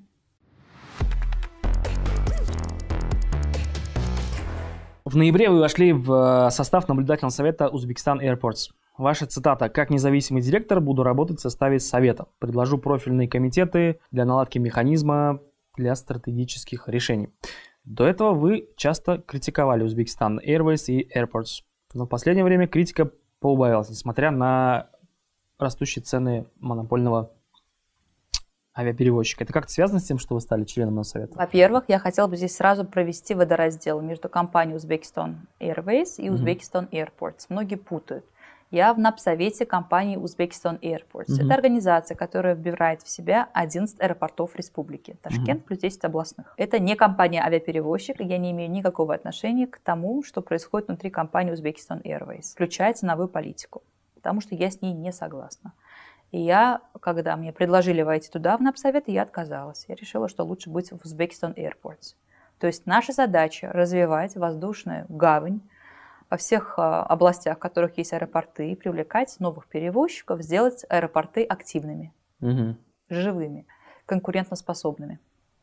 S2: В ноябре вы вошли в состав наблюдательного совета Uzbekistan Airports. Ваша цитата: «Как независимый директор буду работать в составе совета. Предложу профильные комитеты для наладки механизма для стратегических решений». До этого вы часто критиковали Uzbekistan Airways и Airports. Но в последнее время критика поубавилась, несмотря на растущие цены монопольного авиаперевозчика. Это как-то связано с тем, что вы стали членом совета?
S1: Во-первых, я хотела бы здесь сразу провести водораздел между компанией Uzbekistan Airways и Uzbekistan Airports. Многие путают. Я в НАП-совете компании Uzbekistan Airports. Это организация, которая вбирает в себя 11 аэропортов республики. Ташкент плюс 10 областных. Это не компания-авиаперевозчик, и я не имею никакого отношения к тому, что происходит внутри компании Uzbekistan Airways, включая ценовую политику, потому что я с ней не согласна. И когда мне предложили войти туда, в НАП-совет, я отказалась. Я решила, что лучше быть в Uzbekistan Airports. То есть наша задача — развивать воздушную гавань во всех областях, в которых есть аэропорты, привлекать новых перевозчиков, сделать аэропорты активными, живыми, конкурентоспособными.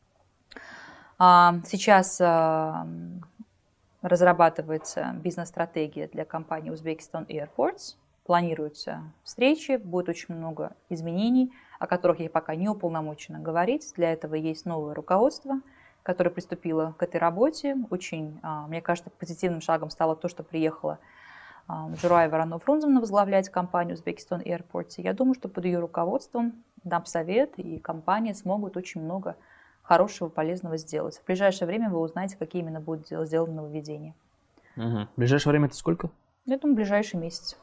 S1: Сейчас разрабатывается бизнес-стратегия для компании Uzbekistan Airports. Планируются встречи, будет очень много изменений, о которых я пока не уполномочена говорить. Для этого есть новое руководство, которое приступило к этой работе. Очень, мне кажется, позитивным шагом стало то, что приехала Журая Воронов-Фрунзовна возглавлять компанию Uzbekistan Airports. Я думаю, что под ее руководством НАП-совет и компания смогут очень много хорошего, полезного сделать. В ближайшее время вы узнаете, какие именно будут сделаны нововведения.
S2: В ближайшее время это сколько?
S1: Я думаю, в ближайший месяц.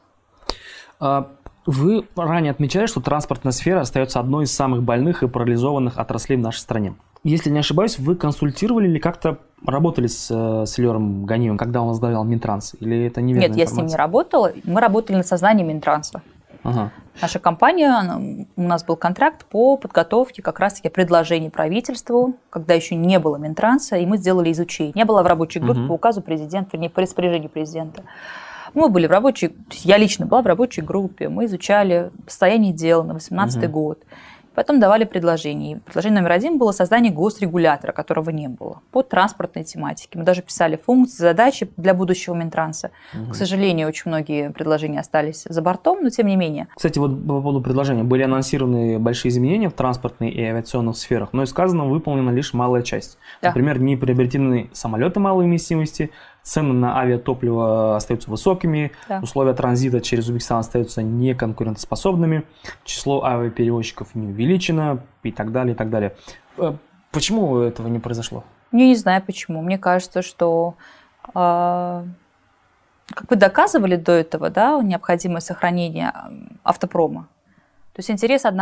S2: Вы ранее отмечали, что транспортная сфера остается одной из самых больных и парализованных отраслей в нашей стране. Если не ошибаюсь, вы консультировали или как-то работали с Ильёром Ганиевым, когда он возглавлял Минтранс? Или это неверная информация?
S1: Нет, я с ним не работала. Мы работали над созданием Минтранса. Наша компания, у нас был контракт по подготовке как раз-таки предложений правительству, когда еще не было Минтранса, и мы сделали изучение. Я была в рабочей группе по указу президента, вернее, по распоряжению президента. Мы были в рабочей, я лично была в рабочей группе, мы изучали состояние дел на 2018 год. Потом давали предложения. Предложение номер 1 было создание госрегулятора, которого не было, по транспортной тематике. Мы даже писали функции, задачи для будущего Минтранса. К сожалению, очень многие предложения остались за бортом, но тем не менее.
S2: Кстати, вот по поводу предложения. Были анонсированы большие изменения в транспортной и авиационных сферах, но из сказанного выполнена лишь малая часть. Да. Например, не приобретены самолеты малой вместимости, цены на авиатопливо остаются высокими, условия транзита через Узбекистан остаются неконкурентоспособными, число авиаперевозчиков не увеличено и так далее, и так далее. Почему этого не произошло?
S1: Я не знаю почему. Мне кажется, что, как вы доказывали до этого, да, необходимое сохранение автопрома. То есть интерес одного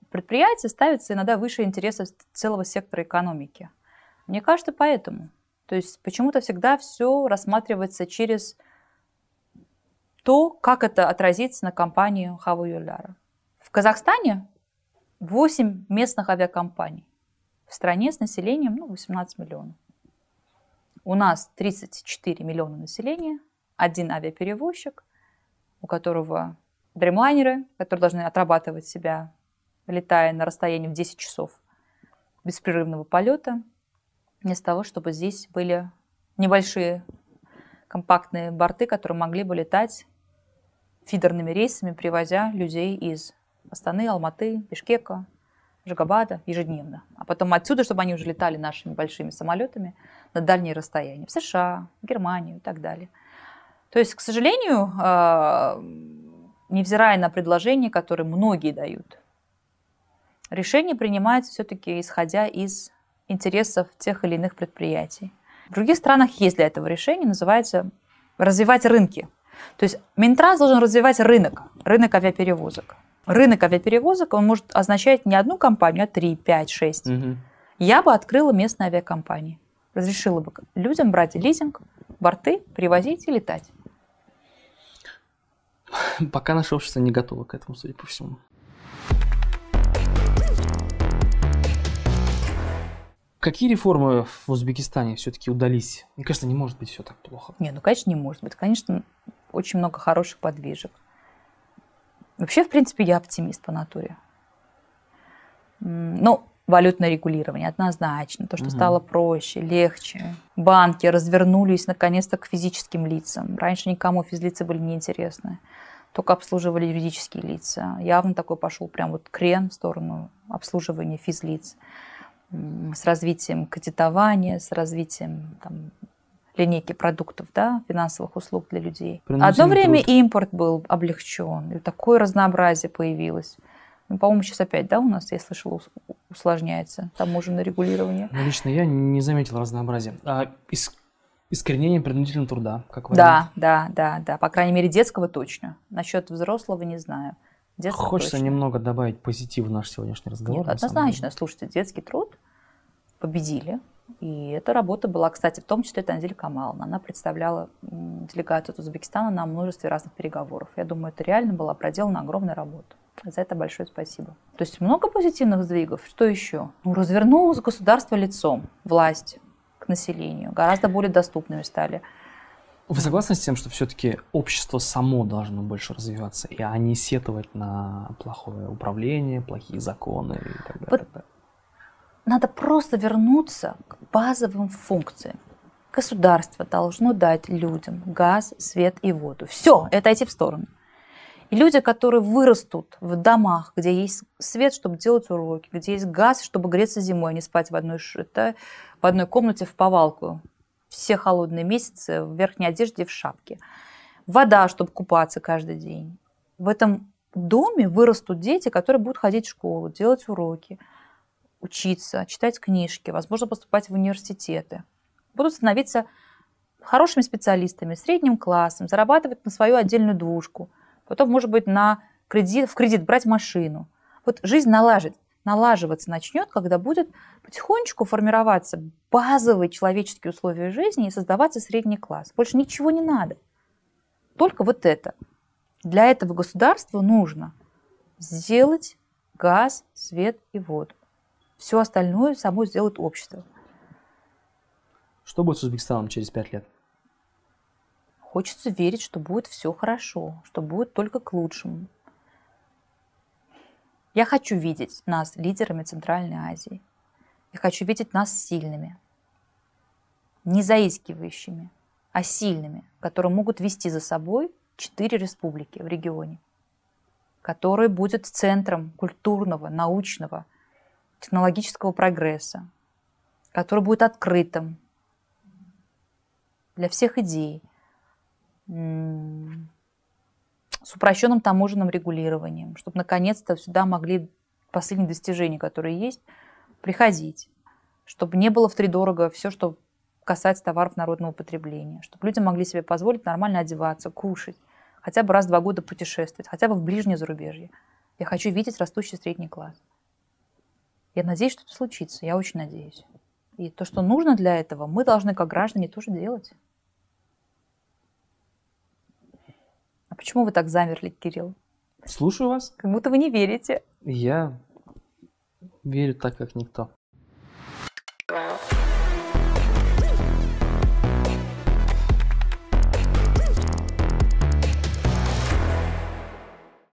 S1: предприятия ставятся иногда выше интересов целого сектора экономики. Мне кажется, поэтому. То есть почему-то всегда все рассматривается через то, как это отразится на компанию Хава Юлляра. В Казахстане 8 местных авиакомпаний. В стране с населением 18 миллионов. У нас 34 миллиона населения, один авиаперевозчик, у которого дримлайнеры, которые должны отрабатывать себя, летая на расстоянии в 10 часов беспрерывного полета, вместо того, чтобы здесь были небольшие компактные борты, которые могли бы летать фидерными рейсами, привозя людей из Астаны, Алматы, Бишкека, Ашгабада ежедневно. А потом отсюда, чтобы они уже летали нашими большими самолетами на дальние расстояния. В США, в Германию и так далее. То есть, к сожалению, невзирая на предложения, которые многие дают, решение принимается все-таки исходя из интересов тех или иных предприятий. В других странах есть для этого решение, называется развивать рынки. То есть Минтранс должен развивать рынок авиаперевозок. Рынок авиаперевозок, он может означать не одну компанию, а 3, 5, 6. Угу. Я бы открыла местные авиакомпании. Разрешила бы людям брать лизинг, борты, перевозить и летать.
S2: Пока наше общество не готово к этому, судя по всему. Какие реформы в Узбекистане все-таки удались? Мне кажется, не может быть все так плохо.
S1: Конечно, не может быть. Конечно, очень много хороших подвижек. Вообще, в принципе, я оптимист по натуре. Валютное регулирование однозначно. То, что стало проще, легче. Банки развернулись наконец-то к физическим лицам. Раньше никому физлицы были неинтересны. Только обслуживали юридические лица. Явно такой пошел прям крен в сторону обслуживания физлиц. С развитием кредитования, с развитием линейки продуктов, финансовых услуг для людей. Одно время импорт был облегчен, и такое разнообразие появилось. По-моему, сейчас опять, у нас, я слышала, усложняется таможенное регулирование.
S2: Лично я не заметил разнообразия. Искоренение принудительного труда, как вариант?
S1: Да. По крайней мере, детского точно. Насчет взрослого не знаю. Детского
S2: Хочется
S1: точно.
S2: Немного добавить позитива в наш сегодняшний разговор.
S1: Нет, однозначно. Слушайте, детский труд победили. И эта работа была, кстати, в том числе Танзиль Камаловна. Она представляла делегацию от Узбекистана на множестве разных переговоров. Я думаю, это реально была проделана огромная работа. За это большое спасибо. То есть много позитивных сдвигов. Что еще? Развернулось государство лицом, власть к населению. Гораздо более доступными стали.
S2: Вы согласны с тем, что все-таки общество само должно больше развиваться, а не сетовать на плохое управление, плохие законы и так далее?
S1: Надо просто вернуться к базовым функциям. Государство должно дать людям газ, свет и воду. Все, это отойти в сторону. И люди, которые вырастут в домах, где есть свет, чтобы делать уроки, где есть газ, чтобы греться зимой, а не спать в одной комнате в повалку. Все холодные месяцы в верхней одежде и в шапке. Вода, чтобы купаться каждый день. В этом доме вырастут дети, которые будут ходить в школу, делать уроки, учиться, читать книжки, возможно, поступать в университеты. Будут становиться хорошими специалистами, средним классом, зарабатывать на свою отдельную двушку. Потом, может быть, в кредит брать машину. Жизнь налаживаться начнет, когда будет потихонечку формироваться базовые человеческие условия жизни и создаваться средний класс. Больше ничего не надо. Только это. Для этого государству нужно сделать газ, свет и воду. Все остальное само сделает общество.
S2: Что будет с Узбекистаном через 5 лет?
S1: Хочется верить, что будет все хорошо, что будет только к лучшему. Я хочу видеть нас лидерами Центральной Азии. Я хочу видеть нас сильными, не заискивающими, а сильными, которые могут вести за собой 4 республики в регионе, которые будут центром культурного, научного, технологического прогресса, который будет открытым для всех идей, с упрощенным таможенным регулированием, чтобы наконец-то сюда могли последние достижения, которые есть, приходить, чтобы не было втридорого все, что касается товаров народного потребления, чтобы люди могли себе позволить нормально одеваться, кушать, хотя бы раз в 2 года путешествовать, хотя бы в ближнее зарубежье. Я хочу видеть растущий средний класс. Я надеюсь, что это случится. Я очень надеюсь. И то, что нужно для этого, мы должны, как граждане, тоже делать. А почему вы так замерли, Кирилл?
S2: Слушаю вас.
S1: Как будто вы не верите.
S2: Я верю так, как никто.